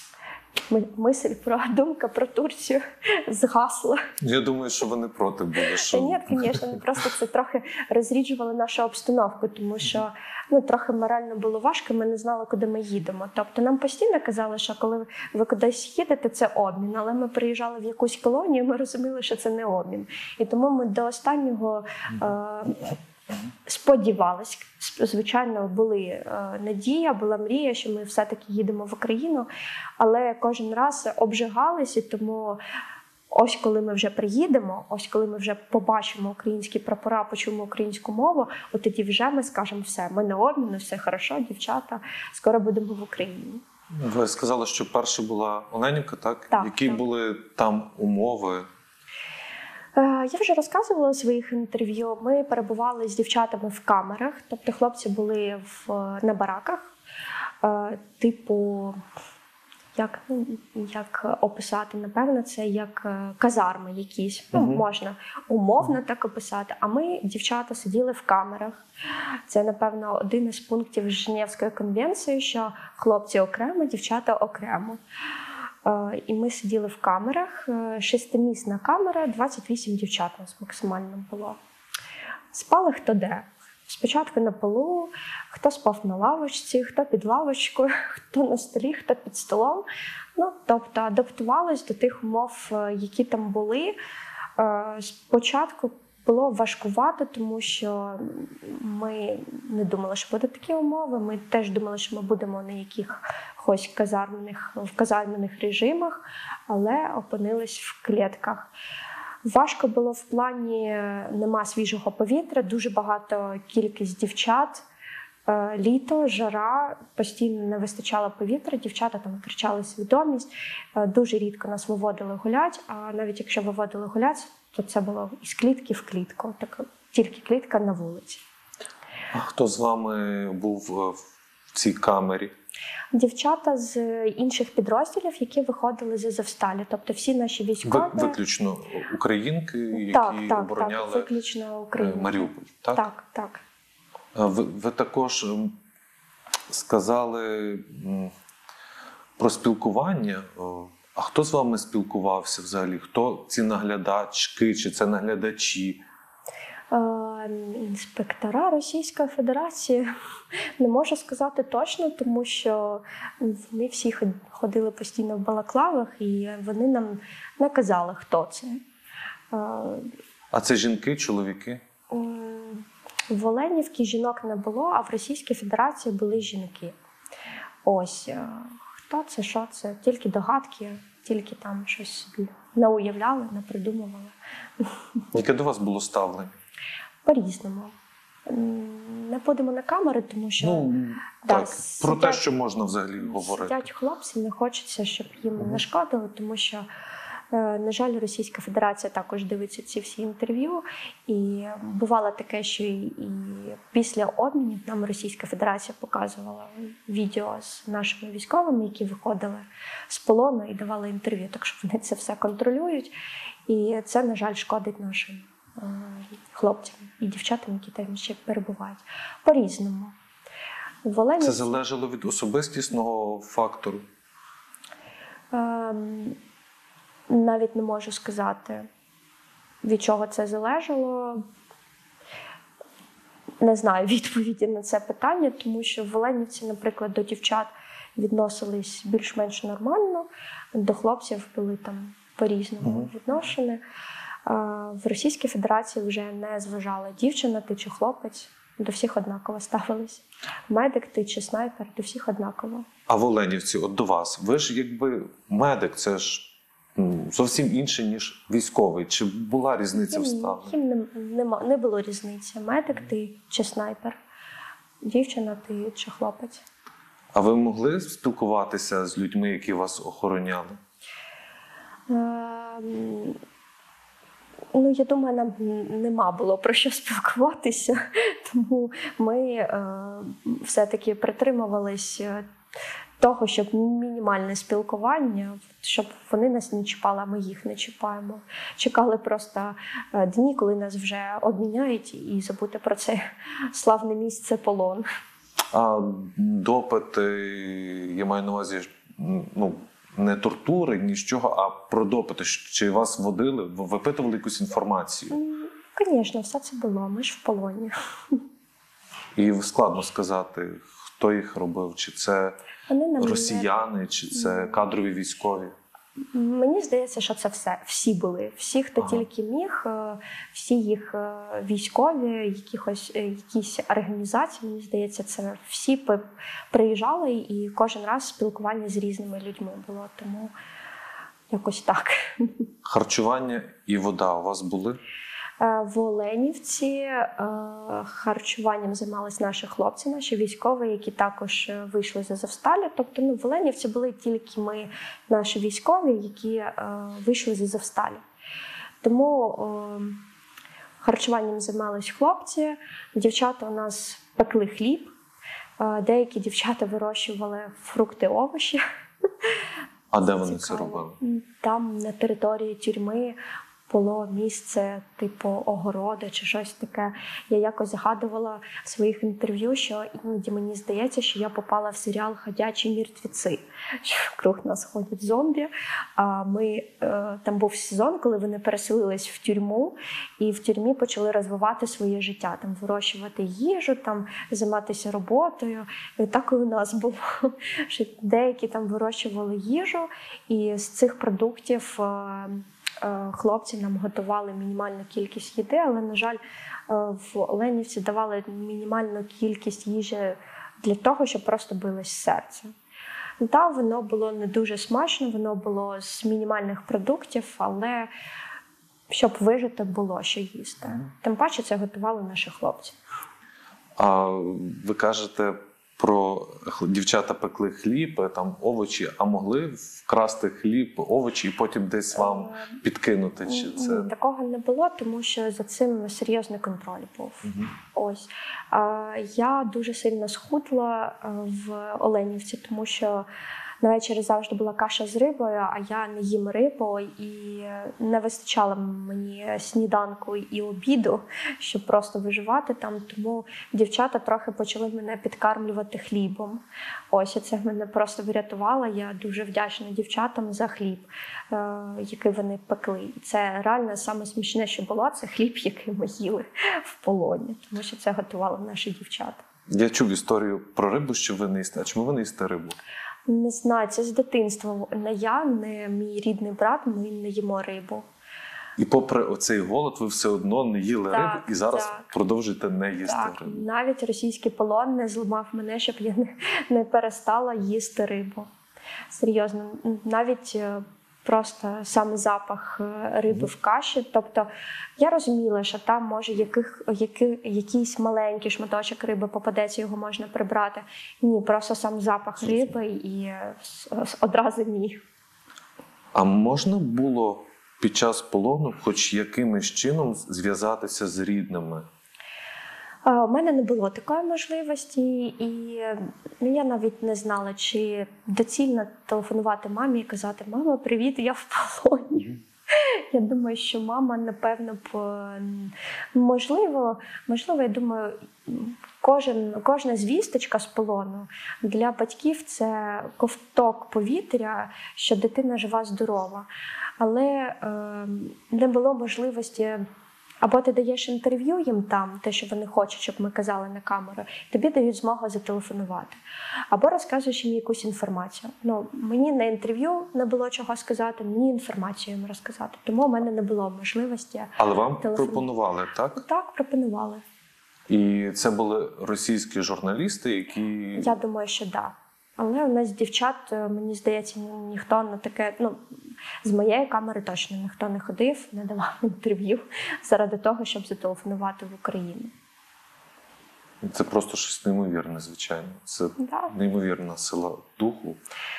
думка про Турцію згасла. Я думаю, що ви не проти були. Що... Та ні, звісно, ми просто це трохи розріджували нашу обстановку, тому що трохи морально було важко, ми не знали, куди ми їдемо. Тобто нам постійно казали, що коли ви кудись їдете, це обмін, але ми приїжджали в якусь колонію, ми розуміли, що це не обмін. І тому ми до останнього сподівалися. Звичайно, була надія, була мрія, що ми все-таки їдемо в Україну, але кожен раз обжигалися, тому ось коли ми вже приїдемо, ось коли ми вже побачимо українські прапора, почуємо українську мову, от тоді вже ми скажемо все, ми на обміну, все хорошо, дівчата, скоро будемо в Україні. Ви сказали, що перша була Оленівка, так? Так. Які були там умови? Я вже розказувала у своїх інтерв'ю. Ми перебували з дівчатами в камерах, тобто хлопці були на бараках, типу, як описати, напевно, це як казарми якісь, можна умовно так описати. А ми, дівчата, сиділи в камерах. Це, напевно, один із пунктів Женевської конвенції, що хлопці окремо, дівчата окремо. І ми сиділи в камерах, 6-місна камера, 28 дівчат у нас максимально було. Спали хто де. Спочатку на полу, хто спав на лавочці, хто під лавочкою, хто на столі, хто під столом. Ну, тобто адаптувались до тих умов, які там були. Спочатку було важкувато, тому що ми не думали, що будуть такі умови. Ми теж думали, що ми будемо на якихось казармених режимах, але опинились в клітках. Важко було в плані нема свіжого повітря, дуже багато кількість дівчат. Літо, жара, постійно не вистачало повітря, дівчата там втрачали свідомість. Дуже рідко нас виводили гулять, а навіть якщо виводили гулять, то це було із клітки в клітку, так, тільки клітка на вулиці. А хто з вами був в цій камері? Дівчата з інших підрозділів, які виходили з Азовсталі, тобто всі наші військові. Виключно українки, які обороняли виключно Україну. Маріуполь, так? Так, так. Ви також сказали про спілкування. А хто з вами спілкувався взагалі? Хто ці наглядачки, чи це наглядачі? Інспектора Російської Федерації. Не можу сказати точно, тому що вони всі ходили постійно в балаклавах, і вони нам не казали, хто це. А це жінки, чоловіки? В Оленівці жінок не було, а в Російській Федерації були жінки. Ось, хто це, що це, тільки догадки, тільки там щось собі науявляли, напридумували. Яке до вас було ставлення? По-різному. Не будемо на камери, тому що... Так, про те, що можна взагалі говорити. Сидять хлопці, не хочеться, щоб їм нашкодили, тому що, на жаль, Російська Федерація також дивиться ці всі інтерв'ю. І бувало таке, що і після обмінів нам Російська Федерація показувала відео з нашими військовими, які виходили з полону і давали інтерв'ю. Так що вони це все контролюють. І це, на жаль, шкодить нашим хлопцям і дівчатам, які там ще перебувають. По-різному. Це залежало від особистісного фактору? Навіть не можу сказати, від чого це залежало. Не знаю відповіді на це питання, тому що в Оленівці, наприклад, до дівчат відносились більш-менш нормально, до хлопців були там по-різному відношені. В Російській Федерації вже не зважала, дівчина ти чи хлопець, до всіх однаково ставились. Медик ти чи снайпер, до всіх однаково. А в Оленівці, от до вас, ви ж якби медик, це ж зовсім інше, ніж військовий. Чи була різниця в ставленні? Не було різниці. Медик ти чи снайпер, дівчина ти чи хлопець. А ви могли спілкуватися з людьми, які вас охороняли? Я думаю, нам нема було про що спілкуватися, тому ми все-таки притримувались того, щоб мінімальне спілкування, щоб вони нас не чіпали, а ми їх не чіпаємо. Чекали просто дні, коли нас вже обміняють, і забути про це славне місце полон. А допити, я маю на увазі, не тортури, ні з чого, а про допити. Чи вас водили, випитували якусь інформацію? Звісно, все це було. Ми ж в полоні. І складно сказати, хто їх робив? Чи це росіяни, чи це кадрові військові? Мені здається, що це всі були. Всі, хто тільки міг, всі їх військові, якісь організації, мені здається, це всі приїжджали, і кожен раз спілкування з різними людьми було. Тому якось так. Харчування і вода у вас були? В Оленівці харчуванням займалися наші хлопці, наші військові, які також вийшли з Азовсталі. Тобто в Оленівці були тільки ми, наші військові, які вийшли з Азовсталі. Тому харчуванням займалися хлопці, дівчата у нас пекли хліб, деякі дівчата вирощували фрукти, овочі. А де вони це робили? Там, на території тюрми. було місце типу огороди чи щось таке. Я якось згадувала в своїх інтерв'ю, що іноді мені здається, що я попала в серіал «Ходячі мертвеці», що вкруг нас ходять зомбі. А там був сезон, коли вони переселились в тюрму, і в тюрмі почали розвивати своє життя, там вирощувати їжу, там займатися роботою. І так і у нас було, що деякі там вирощували їжу, і з цих продуктів хлопці нам готували мінімальну кількість їди, але, на жаль, в Оленівці давали мінімальну кількість їжі для того, щоб просто билось серце. Так, воно було не дуже смачно, воно було з мінімальних продуктів, але щоб вижити, було що їсти. Тим паче це готували наші хлопці. А ви кажете, про дівчата пекли хліб, там овочі, а могли вкрасти хліб, овочі і потім десь вам підкинути? Чи це... Ні, такого не було, тому що за цим серйозний контроль був. Ось. Я дуже сильно схудла в Оленівці, тому що на вечері завжди була каша з рибою, а я не їм рибу, і не вистачало мені сніданку і обіду, щоб просто виживати там. Тому дівчата трохи почали мене підкармлювати хлібом. Ось, і це мене просто врятувало. Я дуже вдячна дівчатам за хліб, який вони пекли. І це реально саме смішне, що було, це хліб, який ми їли в полоні, тому що це готували наші дівчата. Я чув історію про рибу, що ви не їсте. А чому ви не їсте рибу? Не знаю, це з дитинства. Не я, не мій рідний брат, ми не їмо рибу. І попри оцей голод, ви все одно не їли рибу і зараз так. продовжуєте не їсти рибу. Навіть російський полон не зламав мене, щоб я не перестала їсти рибу. Серйозно, навіть просто сам запах риби в каші. Тобто я розуміла, що там може якийсь маленький шматочок риби попадеться, його можна прибрати. Ні, просто сам запах риби і одразу ні. А можна було під час полону хоч якимось чином зв'язатися з рідними? У мене не було такої можливості, і я навіть не знала, чи доцільно телефонувати мамі і казати: «Мама, привіт, я в полоні». Я думаю, що мама, напевно, можливо, я думаю, кожна звісточка з полону для батьків – це ковток повітря, що дитина жива, здорова. Але не було можливості. Або ти даєш інтерв'ю їм там, те, що вони хочуть, щоб ми казали на камеру, тобі дають змогу зателефонувати. Або розказуєш їм якусь інформацію. Мені на інтерв'ю не було чого сказати, мені інформацію їм розказати. Тому в мене не було можливості. Але вам пропонували, так? Так, пропонували. І це були російські журналісти, які... Я думаю, що так. Але у нас дівчат, мені здається, ніхто на таке, з моєї камери точно ніхто не ходив, не давав інтерв'ю заради того, щоб зателефонувати в Україну. Це просто щось неймовірне, звичайно. Це неймовірна сила духу.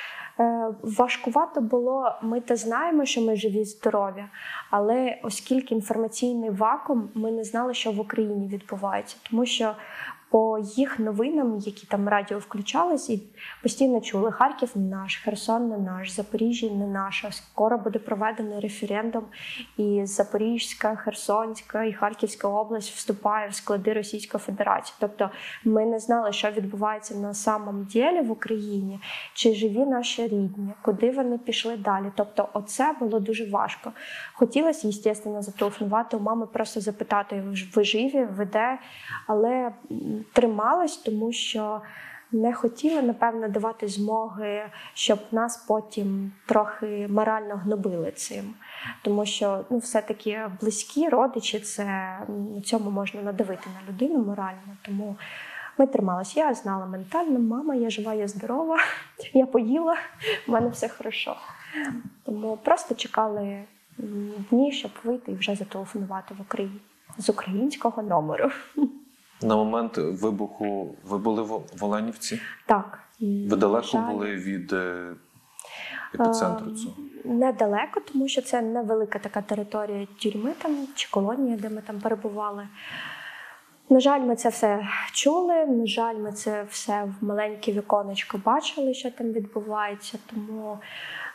Важкувато було, ми те знаємо, що ми живі, здорові, але оскільки інформаційний вакуум, ми не знали, що в Україні відбувається, тому що по їх новинам, які там радіо включались, і постійно чули: Харків не наш, Херсон не наш, Запоріжжя не наше. Скоро буде проведений референдум, і Запорізька, Херсонська і Харківська область вступає в склади Російської Федерації. Тобто ми не знали, що відбувається на самом ділі в Україні, чи живі наші рідні, куди вони пішли далі. Тобто оце було дуже важко. Хотілося, звісно, зателефонувати у мами, просто запитати: ви живі, ви де? Але трималась, тому що не хотіла, напевно, давати змоги, щоб нас потім трохи морально гнобили цим. Тому що, все-таки близькі родичі, це на цьому можна надавити на людину морально. Тому ми трималися. Я знала ментально: мама, я жива, я здорова, я поїла, в мене все хорошо. Тому просто чекали дні, щоб вийти і вже зателефонувати в Україну з українського номеру. На момент вибуху ви були в Оленівці? Так. Ви далеко були від епіцентру цього? Недалеко, тому що це невелика така територія тюрми там, чи колонії, де ми там перебували. На жаль, ми це все чули, на жаль, ми це все в маленьке віконечко бачили, що там відбувається, тому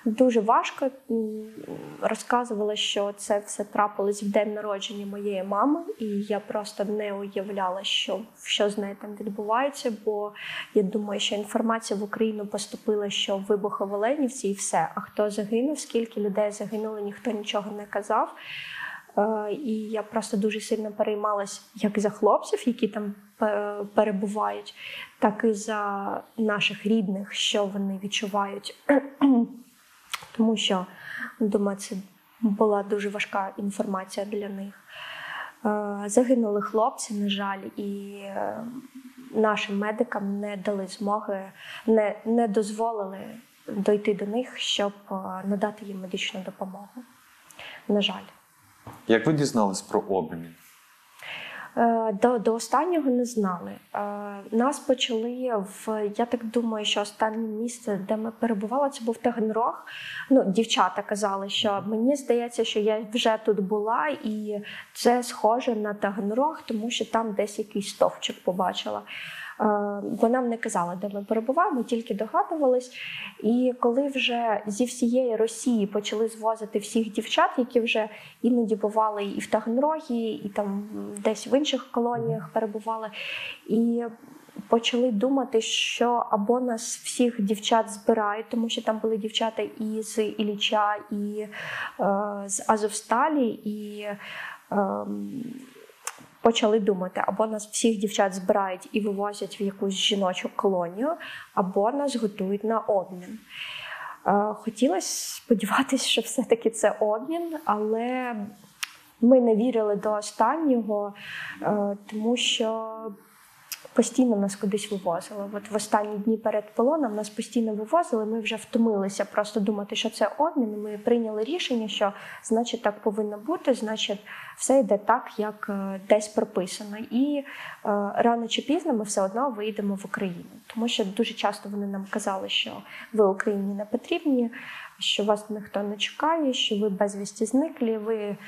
Дуже важко. Розказувала, що це все трапилось в день народження моєї мами, і я просто не уявляла, що з нею там відбувається, бо я думаю, що інформація в Україну поступила, що вибух в Оленівці і все. А хто загинув, скільки людей загинуло, ніхто нічого не казав. І я просто дуже сильно переймалась як за хлопців, які там перебувають, так і за наших рідних, що вони відчувають. Тому що, думаю, це була дуже важка інформація для них. Загинули хлопці, на жаль, і нашим медикам не дали змоги, не дозволили дойти до них, щоб надати їм медичну допомогу. На жаль. Як ви дізнались про обмін? До останнього не знали. Нас почали я так думаю, що останнє місце, де ми перебували, це був Таганрог. Дівчата казали, що мені здається, що я вже тут була, і це схоже на Таганрог, тому що там десь якийсь стовпчик побачила. Бо нам не казали, де ми перебуваємо, тільки догадувались. І коли вже зі всієї Росії почали звозити всіх дівчат, які вже іноді бували і в Таганрогі, і там десь в інших колоніях перебували, і почали думати, що або нас всіх дівчат збирають, тому що там були дівчата і з Ілліча, і з Азовсталі, і почали думати, або нас всіх дівчат збирають і вивозять в якусь жіночу колонію, або нас готують на обмін. Хотілося сподіватися, що все-таки це обмін, але ми не вірили до останнього, тому що постійно нас кудись вивозили. От в останні дні перед полоном нас постійно вивозили, ми вже втомилися просто думати, що це обмін. Ми прийняли рішення, що значить так повинно бути, значить все йде так, як десь прописано. І рано чи пізно ми все одно вийдемо в Україну. Тому що дуже часто вони нам казали, що ви Україні не потрібні, що вас ніхто не чекає, що ви безвісті зниклі,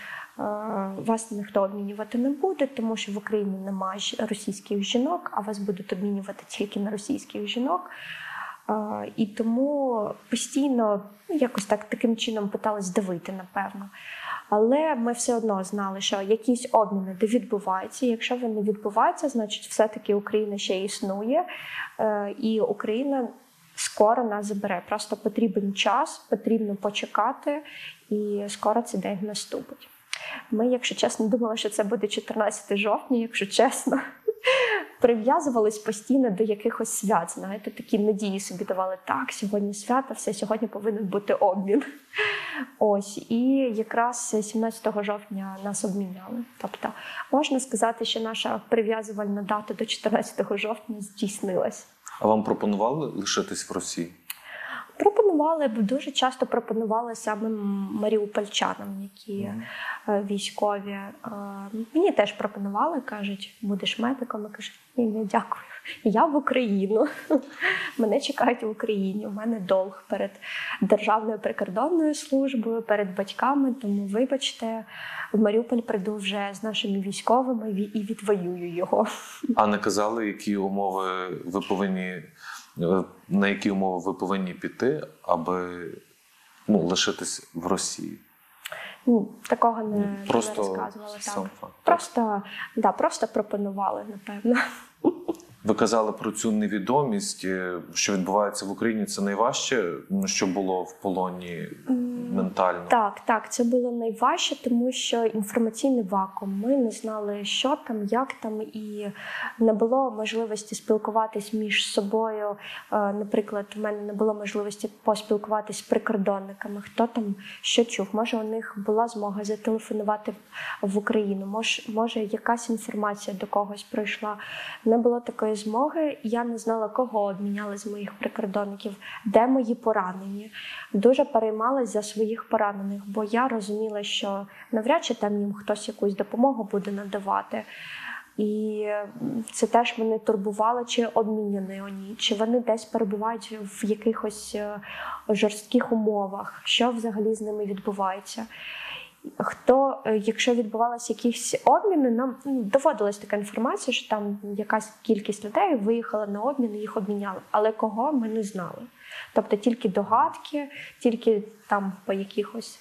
вас ніхто обмінювати не буде, тому що в Україні немає російських жінок, а вас будуть обмінювати тільки на російських жінок. І тому постійно якось таким чином питались давити, напевно. Але ми все одно знали, що якісь обміни відбуваються. Якщо вони відбуваються, значить все-таки Україна ще існує, і Україна скоро нас забере. Просто потрібен час, потрібно почекати, і скоро цей день наступить. Ми, якщо чесно, думали, що це буде 14 жовтня, якщо чесно. Прив'язувались постійно до якихось свят, знаєте, такі надії собі давали, так, сьогодні свято, все, сьогодні повинен бути обмін. Ось, і якраз 17 жовтня нас обміняли. Тобто, можна сказати, що наша прив'язувальна дата до 14 жовтня здійснилась. А вам пропонували лишитись в Росії? Пропонували, дуже часто пропонували самим маріупольчанам, які військові. Мені теж пропонували, кажуть, будеш медиком. Я кажу, ні, дякую. Я в Україну. Мене чекають в Україні. У мене долг перед Державною прикордонною службою, перед батьками. Тому, вибачте, в Маріуполь прийду вже з нашими військовими і відвоюю його. А не казали, на які умови ви повинні піти, аби лишитись в Росії? Такого не розказували. Просто пропонували, напевно. Ви казали про цю невідомість, що відбувається в Україні. Це найважче, що було в полоні ментально? Так, це було найважче, тому що інформаційний вакуум. Ми не знали, що там, як там, і не було можливості спілкуватись між собою. Наприклад, у мене не було можливості поспілкуватись з прикордонниками, хто там що чув. Може, у них була змога зателефонувати в Україну, може якась інформація до когось прийшла. Не було такої змоги, я не знала, кого обміняли з моїх прикордонників, де мої поранені. Дуже переймалась за своїх поранених, бо я розуміла, що навряд чи там їм хтось якусь допомогу буде надавати. І це теж мене турбувало, чи обміняні вони, чи вони десь перебувають в якихось жорстких умовах, що взагалі з ними відбувається. Якщо відбувалися якісь обміни, нам доводилась така інформація, що там якась кількість людей виїхала на обмін і їх обміняли. Але кого, ми не знали. Тобто тільки догадки, тільки там по якихось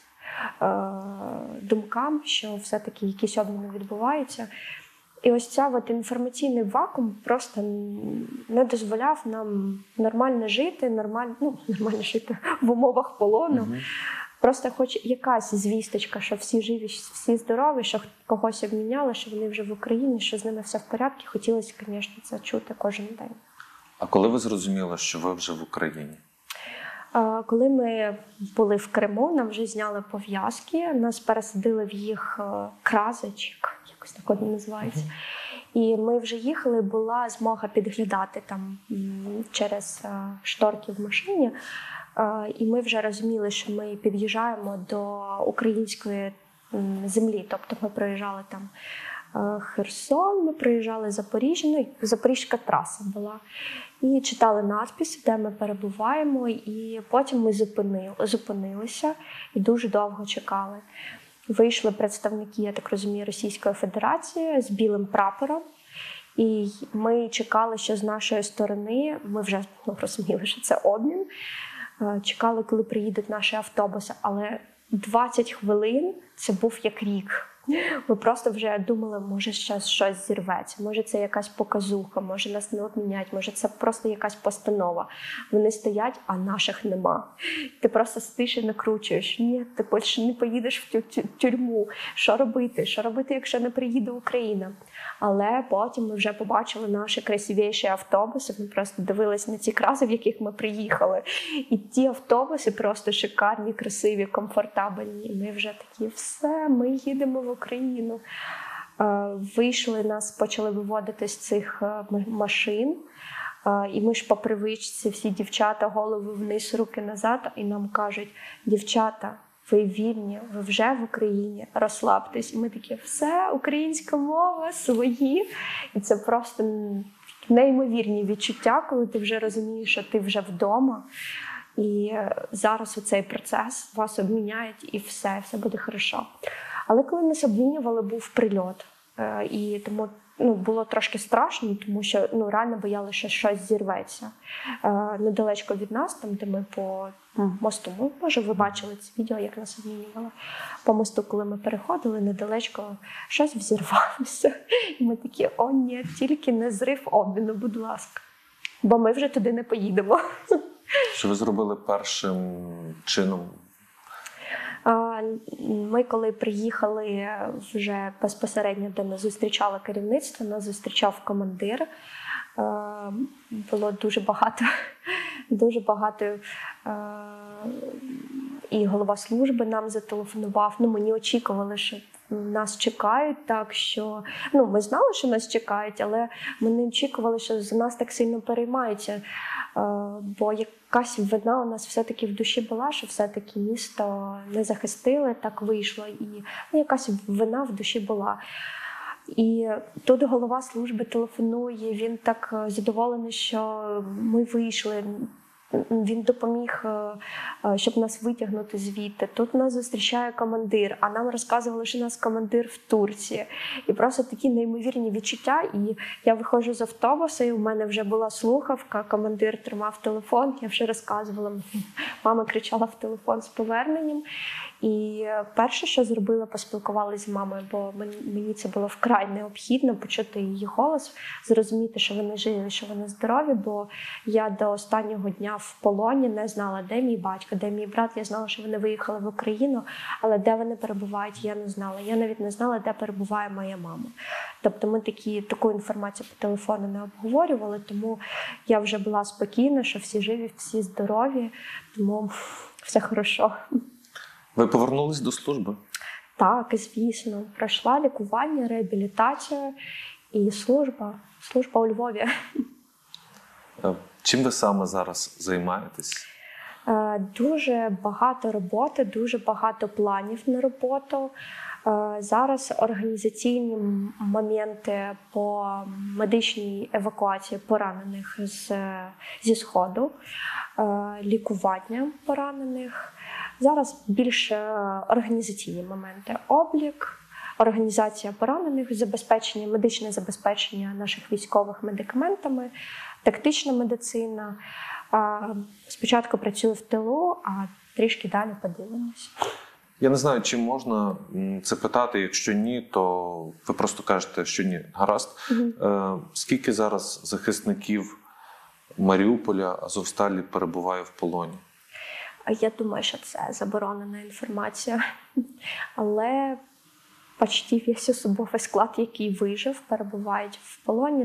думкам, що все-таки якісь обміни відбуваються. І ось ця інформаційний вакуум просто не дозволяв нам нормально жити в умовах полону. Просто хоч якась звісточка, що всі живі, всі здорові, що когось обміняли, що вони вже в Україні, що з ними все в порядку. Хотілося, звісно, це чути кожен день. А коли ви зрозуміли, що ви вже в Україні? Коли ми були в Криму, нам вже зняли пов'язки, нас пересадили в їх кразочок, якось так воно називається. І ми вже їхали, була змога підглядати там через шторки в машині. І ми вже розуміли, що ми під'їжджаємо до української землі. Тобто ми проїжджали там Херсон, ми проїжджали Запоріжжя, Запорізька траса була. І читали надписи, де ми перебуваємо, і потім ми зупинилися і дуже довго чекали. Вийшли представники, я так розумію, Російської Федерації з білим прапором. І ми чекали, що з нашої сторони, ми вже розуміли, що це обмін, чекали, коли приїдуть наші автобуси, але 20 хвилин – це був як рік. Ми просто вже думали, може зараз щось зірветься, може це якась показуха, може нас не обмінять, може це просто якась постанова. Вони стоять, а наших нема. Ти просто сидиш і накручуєш. Ні, ти більше не поїдеш в тюрму. Що робити? Що робити, якщо не приїде Україна? Але потім ми вже побачили наші красивіші автобуси, ми просто дивилися на ті краси, в яких ми приїхали. І ті автобуси просто шикарні, красиві, комфортабельні. І ми вже такі, все, ми їдемо в Україну. Вийшли, нас почали виводити з цих машин. І ми ж по привичці, всі дівчата, голови вниз, руки назад, і нам кажуть, дівчата, ви вільні, ви вже в Україні, розслабтесь. І ми такі, все, українська мова, свої. І це просто неймовірні відчуття, коли ти вже розумієш, що ти вже вдома. І зараз оцей процес вас обміняють, і все буде хорошо. Але коли нас обмінювали, був прильот. І тому було трошки страшно, тому що реально боялися, що щось зірветься. Недалечко від нас, там, де ми по мосту, може ви бачили це відео, як нас обмінювали. По мосту, коли ми переходили, недалечко щось взірвалося. І ми такі, о ні, тільки не зрив обміну, будь ласка. Бо ми вже туди не поїдемо. Що ви зробили першим чином? Ми, коли приїхали вже безпосередньо, де нас зустрічало керівництво, нас зустрічав командир. Було дуже багато і голова служби нам зателефонував. Ми не очікували, що нас чекають, так що ми знали, що нас чекають, але ми не очікували, що за нас так сильно переймаються. Бо якась вина у нас все-таки в душі була, що все-таки місто не захистили, так вийшло. І якась вина в душі була. І тут голова служби телефонує, він так задоволений, що ми вийшли. Він допоміг, щоб нас витягнути звідти. Тут нас зустрічає командир, а нам розказували, що у нас командир в Турції. І просто такі неймовірні відчуття. І я виходжу з автобуса, і в мене вже була слухавка, командир тримав телефон, я вже розказувала. Мама кричала в телефон з поверненням. І перше, що зробила, поспілкувалася з мамою, бо мені це було вкрай необхідно почути її голос, зрозуміти, що вони живі, що вони здорові, бо я до останнього дня в полоні не знала, де мій батько, де мій брат. Я знала, що вони виїхали в Україну, але де вони перебувають, я не знала. Я навіть не знала, де перебуває моя мама. Тобто ми таку інформацію по телефону не обговорювали, тому я вже була спокійна, що всі живі, всі здорові, тому все хорошо. Ви повернулись до служби? Так, звісно. Пройшла лікування, реабілітацію і служба у Львові. Чим ви саме зараз займаєтесь? Дуже багато роботи, дуже багато планів на роботу. Зараз організаційні моменти по медичній евакуації поранених зі Сходу, лікування поранених, Зараз більше організаційні моменти. Облік, організація поранених, забезпечення, медичне забезпечення наших військових медикаментами, тактична медицина. Спочатку працюю в тилу, а трішки далі подивимось. Я не знаю, чи можна це питати. Якщо ні, то ви просто кажете, що ні. Гаразд. Скільки зараз захисників Маріуполя, Азовсталі перебуває в полоні? Я думаю, що це заборонена інформація. Але почти весь особовий склад, який вижив, перебувають в полоні.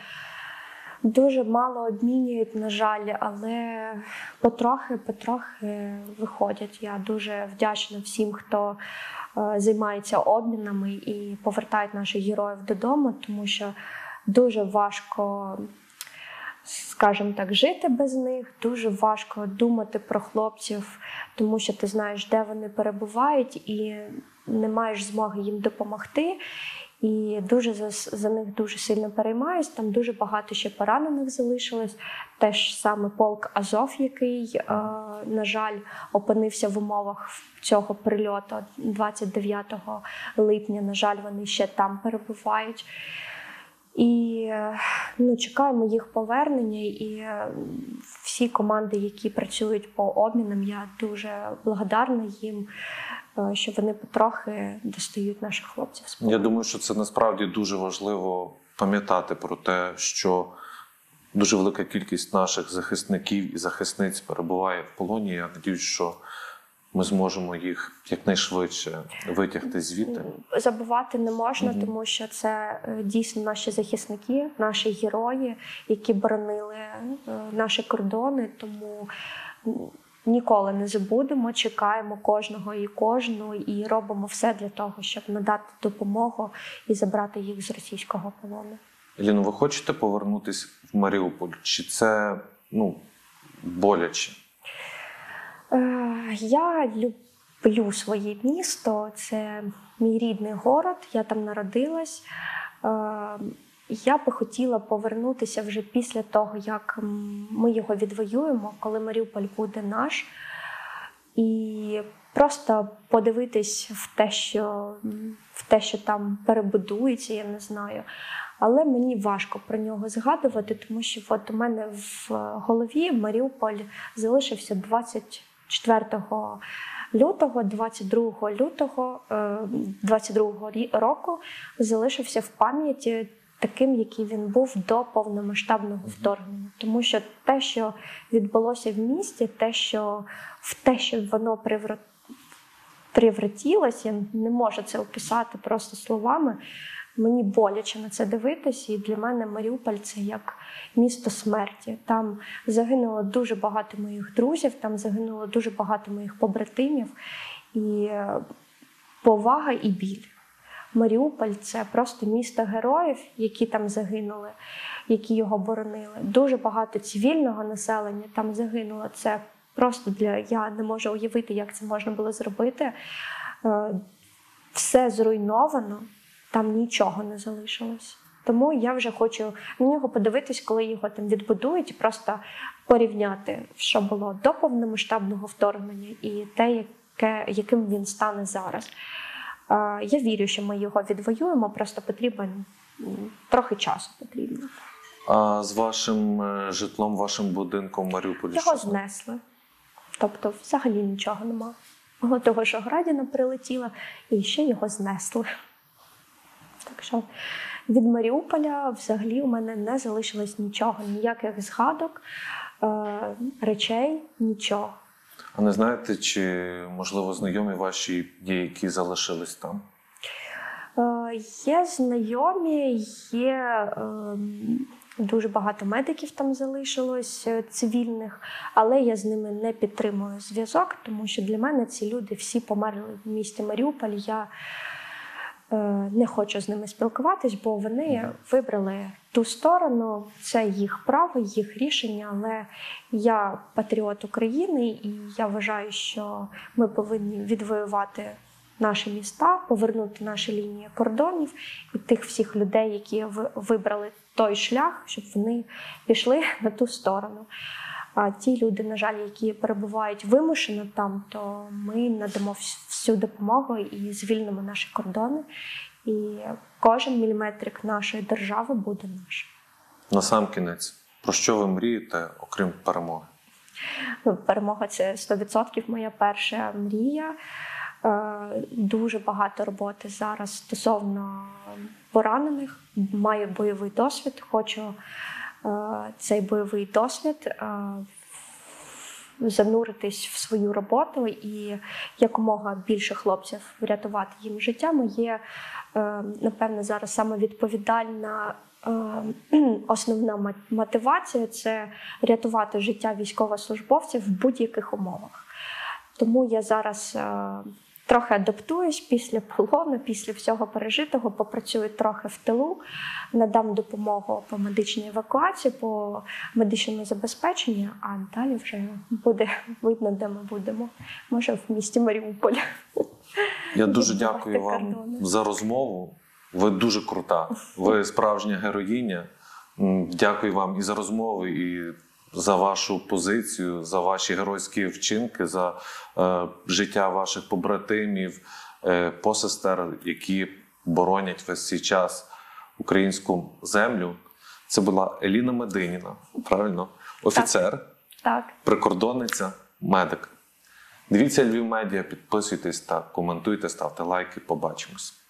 Дуже мало обмінюють, на жаль, але потрохи виходять. Я дуже вдячна всім, хто займається обмінами і повертають наших героїв додому, тому що дуже важко, скажімо так, жити без них, дуже важко думати про хлопців, тому що ти знаєш, де вони перебувають і не маєш змоги їм допомогти. І за них дуже сильно переймаюсь. Там дуже багато ще поранених залишилось. Теж саме полк Азов, який, на жаль, опинився в умовах цього прильоту 29 липня. На жаль, вони ще там перебувають. І чекаємо їх повернення. І всі команди, які працюють по обмінам, я дуже благодарна їм, що вони потрохи достають наших хлопців з полону. Я думаю, що це насправді дуже важливо пам'ятати про те, що дуже велика кількість наших захисників і захисниць перебуває в полоні. Я сподіваюся, що ми зможемо їх якнайшвидше витягти звідти. Забувати не можна, тому що це дійсно наші захисники, наші герої, які боронили наші кордони. Тому ніколи не забудемо, чекаємо кожного і кожну і робимо все для того, щоб надати допомогу і забрати їх з російського полону. Еліно, ви хочете повернутися в Маріуполь? Чи це боляче? Я люблю своє місто, це мій рідний город, я там народилась. Я би хотіла повернутися вже після того, як ми його відвоюємо, коли Маріуполь буде наш. І просто подивитись в те, що там перебудується, я не знаю. Але мені важко про нього згадувати, тому що от у мене в голові Маріуполь залишився 24 лютого, 22 року, залишився в пам'яті таким, який він був до повномасштабного вторгнення. Тому що те, що відбулося в місті, в те, що воно превратилось, я не можу це описати просто словами, мені боляче на це дивитися, і для мене Маріуполь – це як місто смерті. Там загинуло дуже багато моїх друзів, там загинуло дуже багато моїх побратимів, і повага і біль. Маріуполь – це просто місто героїв, які там загинули, які його боронили. Дуже багато цивільного населення там загинуло. Це просто я не можу уявити, як це можна було зробити. Все зруйновано, там нічого не залишилось. Тому я вже хочу на нього подивитись, коли його там відбудують, і просто порівняти, що було до повномасштабного вторгнення і те, яким він стане зараз. Я вірю, що ми його відвоюємо, просто трохи часу потрібно. А з вашим житлом, вашим будинком в Маріуполі? Його знесли. Тобто взагалі нічого нема. Мало того, що Градіна прилетіла, і ще його знесли. Так що від Маріуполя взагалі у мене не залишилось нічого, ніяких згадок, речей, нічого. А не знаєте, чи, можливо, знайомі ваші є, які залишились там? Є знайомі, є дуже багато медиків там залишилось, цивільних, але я з ними не підтримую зв'язок, тому що для мене ці люди всі померли в місті Маріуполь. Я не хочу з ними спілкуватись, бо вони вибрали ту сторону, це їх право, їх рішення, але я патріот України і я вважаю, що ми повинні відвоювати наші міста, повернути наші лінії кордонів і тих всіх людей, які вибрали той шлях, щоб вони пішли на ту сторону. А ті люди, на жаль, які перебувають вимушено там, то ми надамо всю допомогу і звільнимо наші кордони. І кожен міліметрик нашої держави буде наш. Насамкінець, про що ви мрієте, окрім перемоги? Ну, перемога – це 100% моя перша мрія. Дуже багато роботи зараз стосовно поранених. Маю бойовий досвід, хочу цей бойовий досвід зануритись в свою роботу і якомога більше хлопців врятувати їм життя. Моє, напевно, зараз саме відповідальна основна мотивація – це рятувати життя військовослужбовців в будь-яких умовах. Тому я зараз трохи адаптуюсь після полону, після всього пережитого, попрацюю трохи в тилу, надам допомогу по медичній евакуації, по медичному забезпеченню, а далі вже буде видно, де ми будемо. Може, в місті Маріуполь. Я дуже дякую вам за розмову. Ви дуже крута. Ви справжня героїня. Дякую вам і за розмову, і за вашу позицію, за ваші геройські вчинки, за життя ваших побратимів, посестер, які боронять весь цей час українську землю. Це була Еліна Мединіна, правильно? Офіцер, так. Прикордонниця, медик. Дивіться Львів Медіа, підписуйтесь та коментуйте, ставте лайки. Побачимось.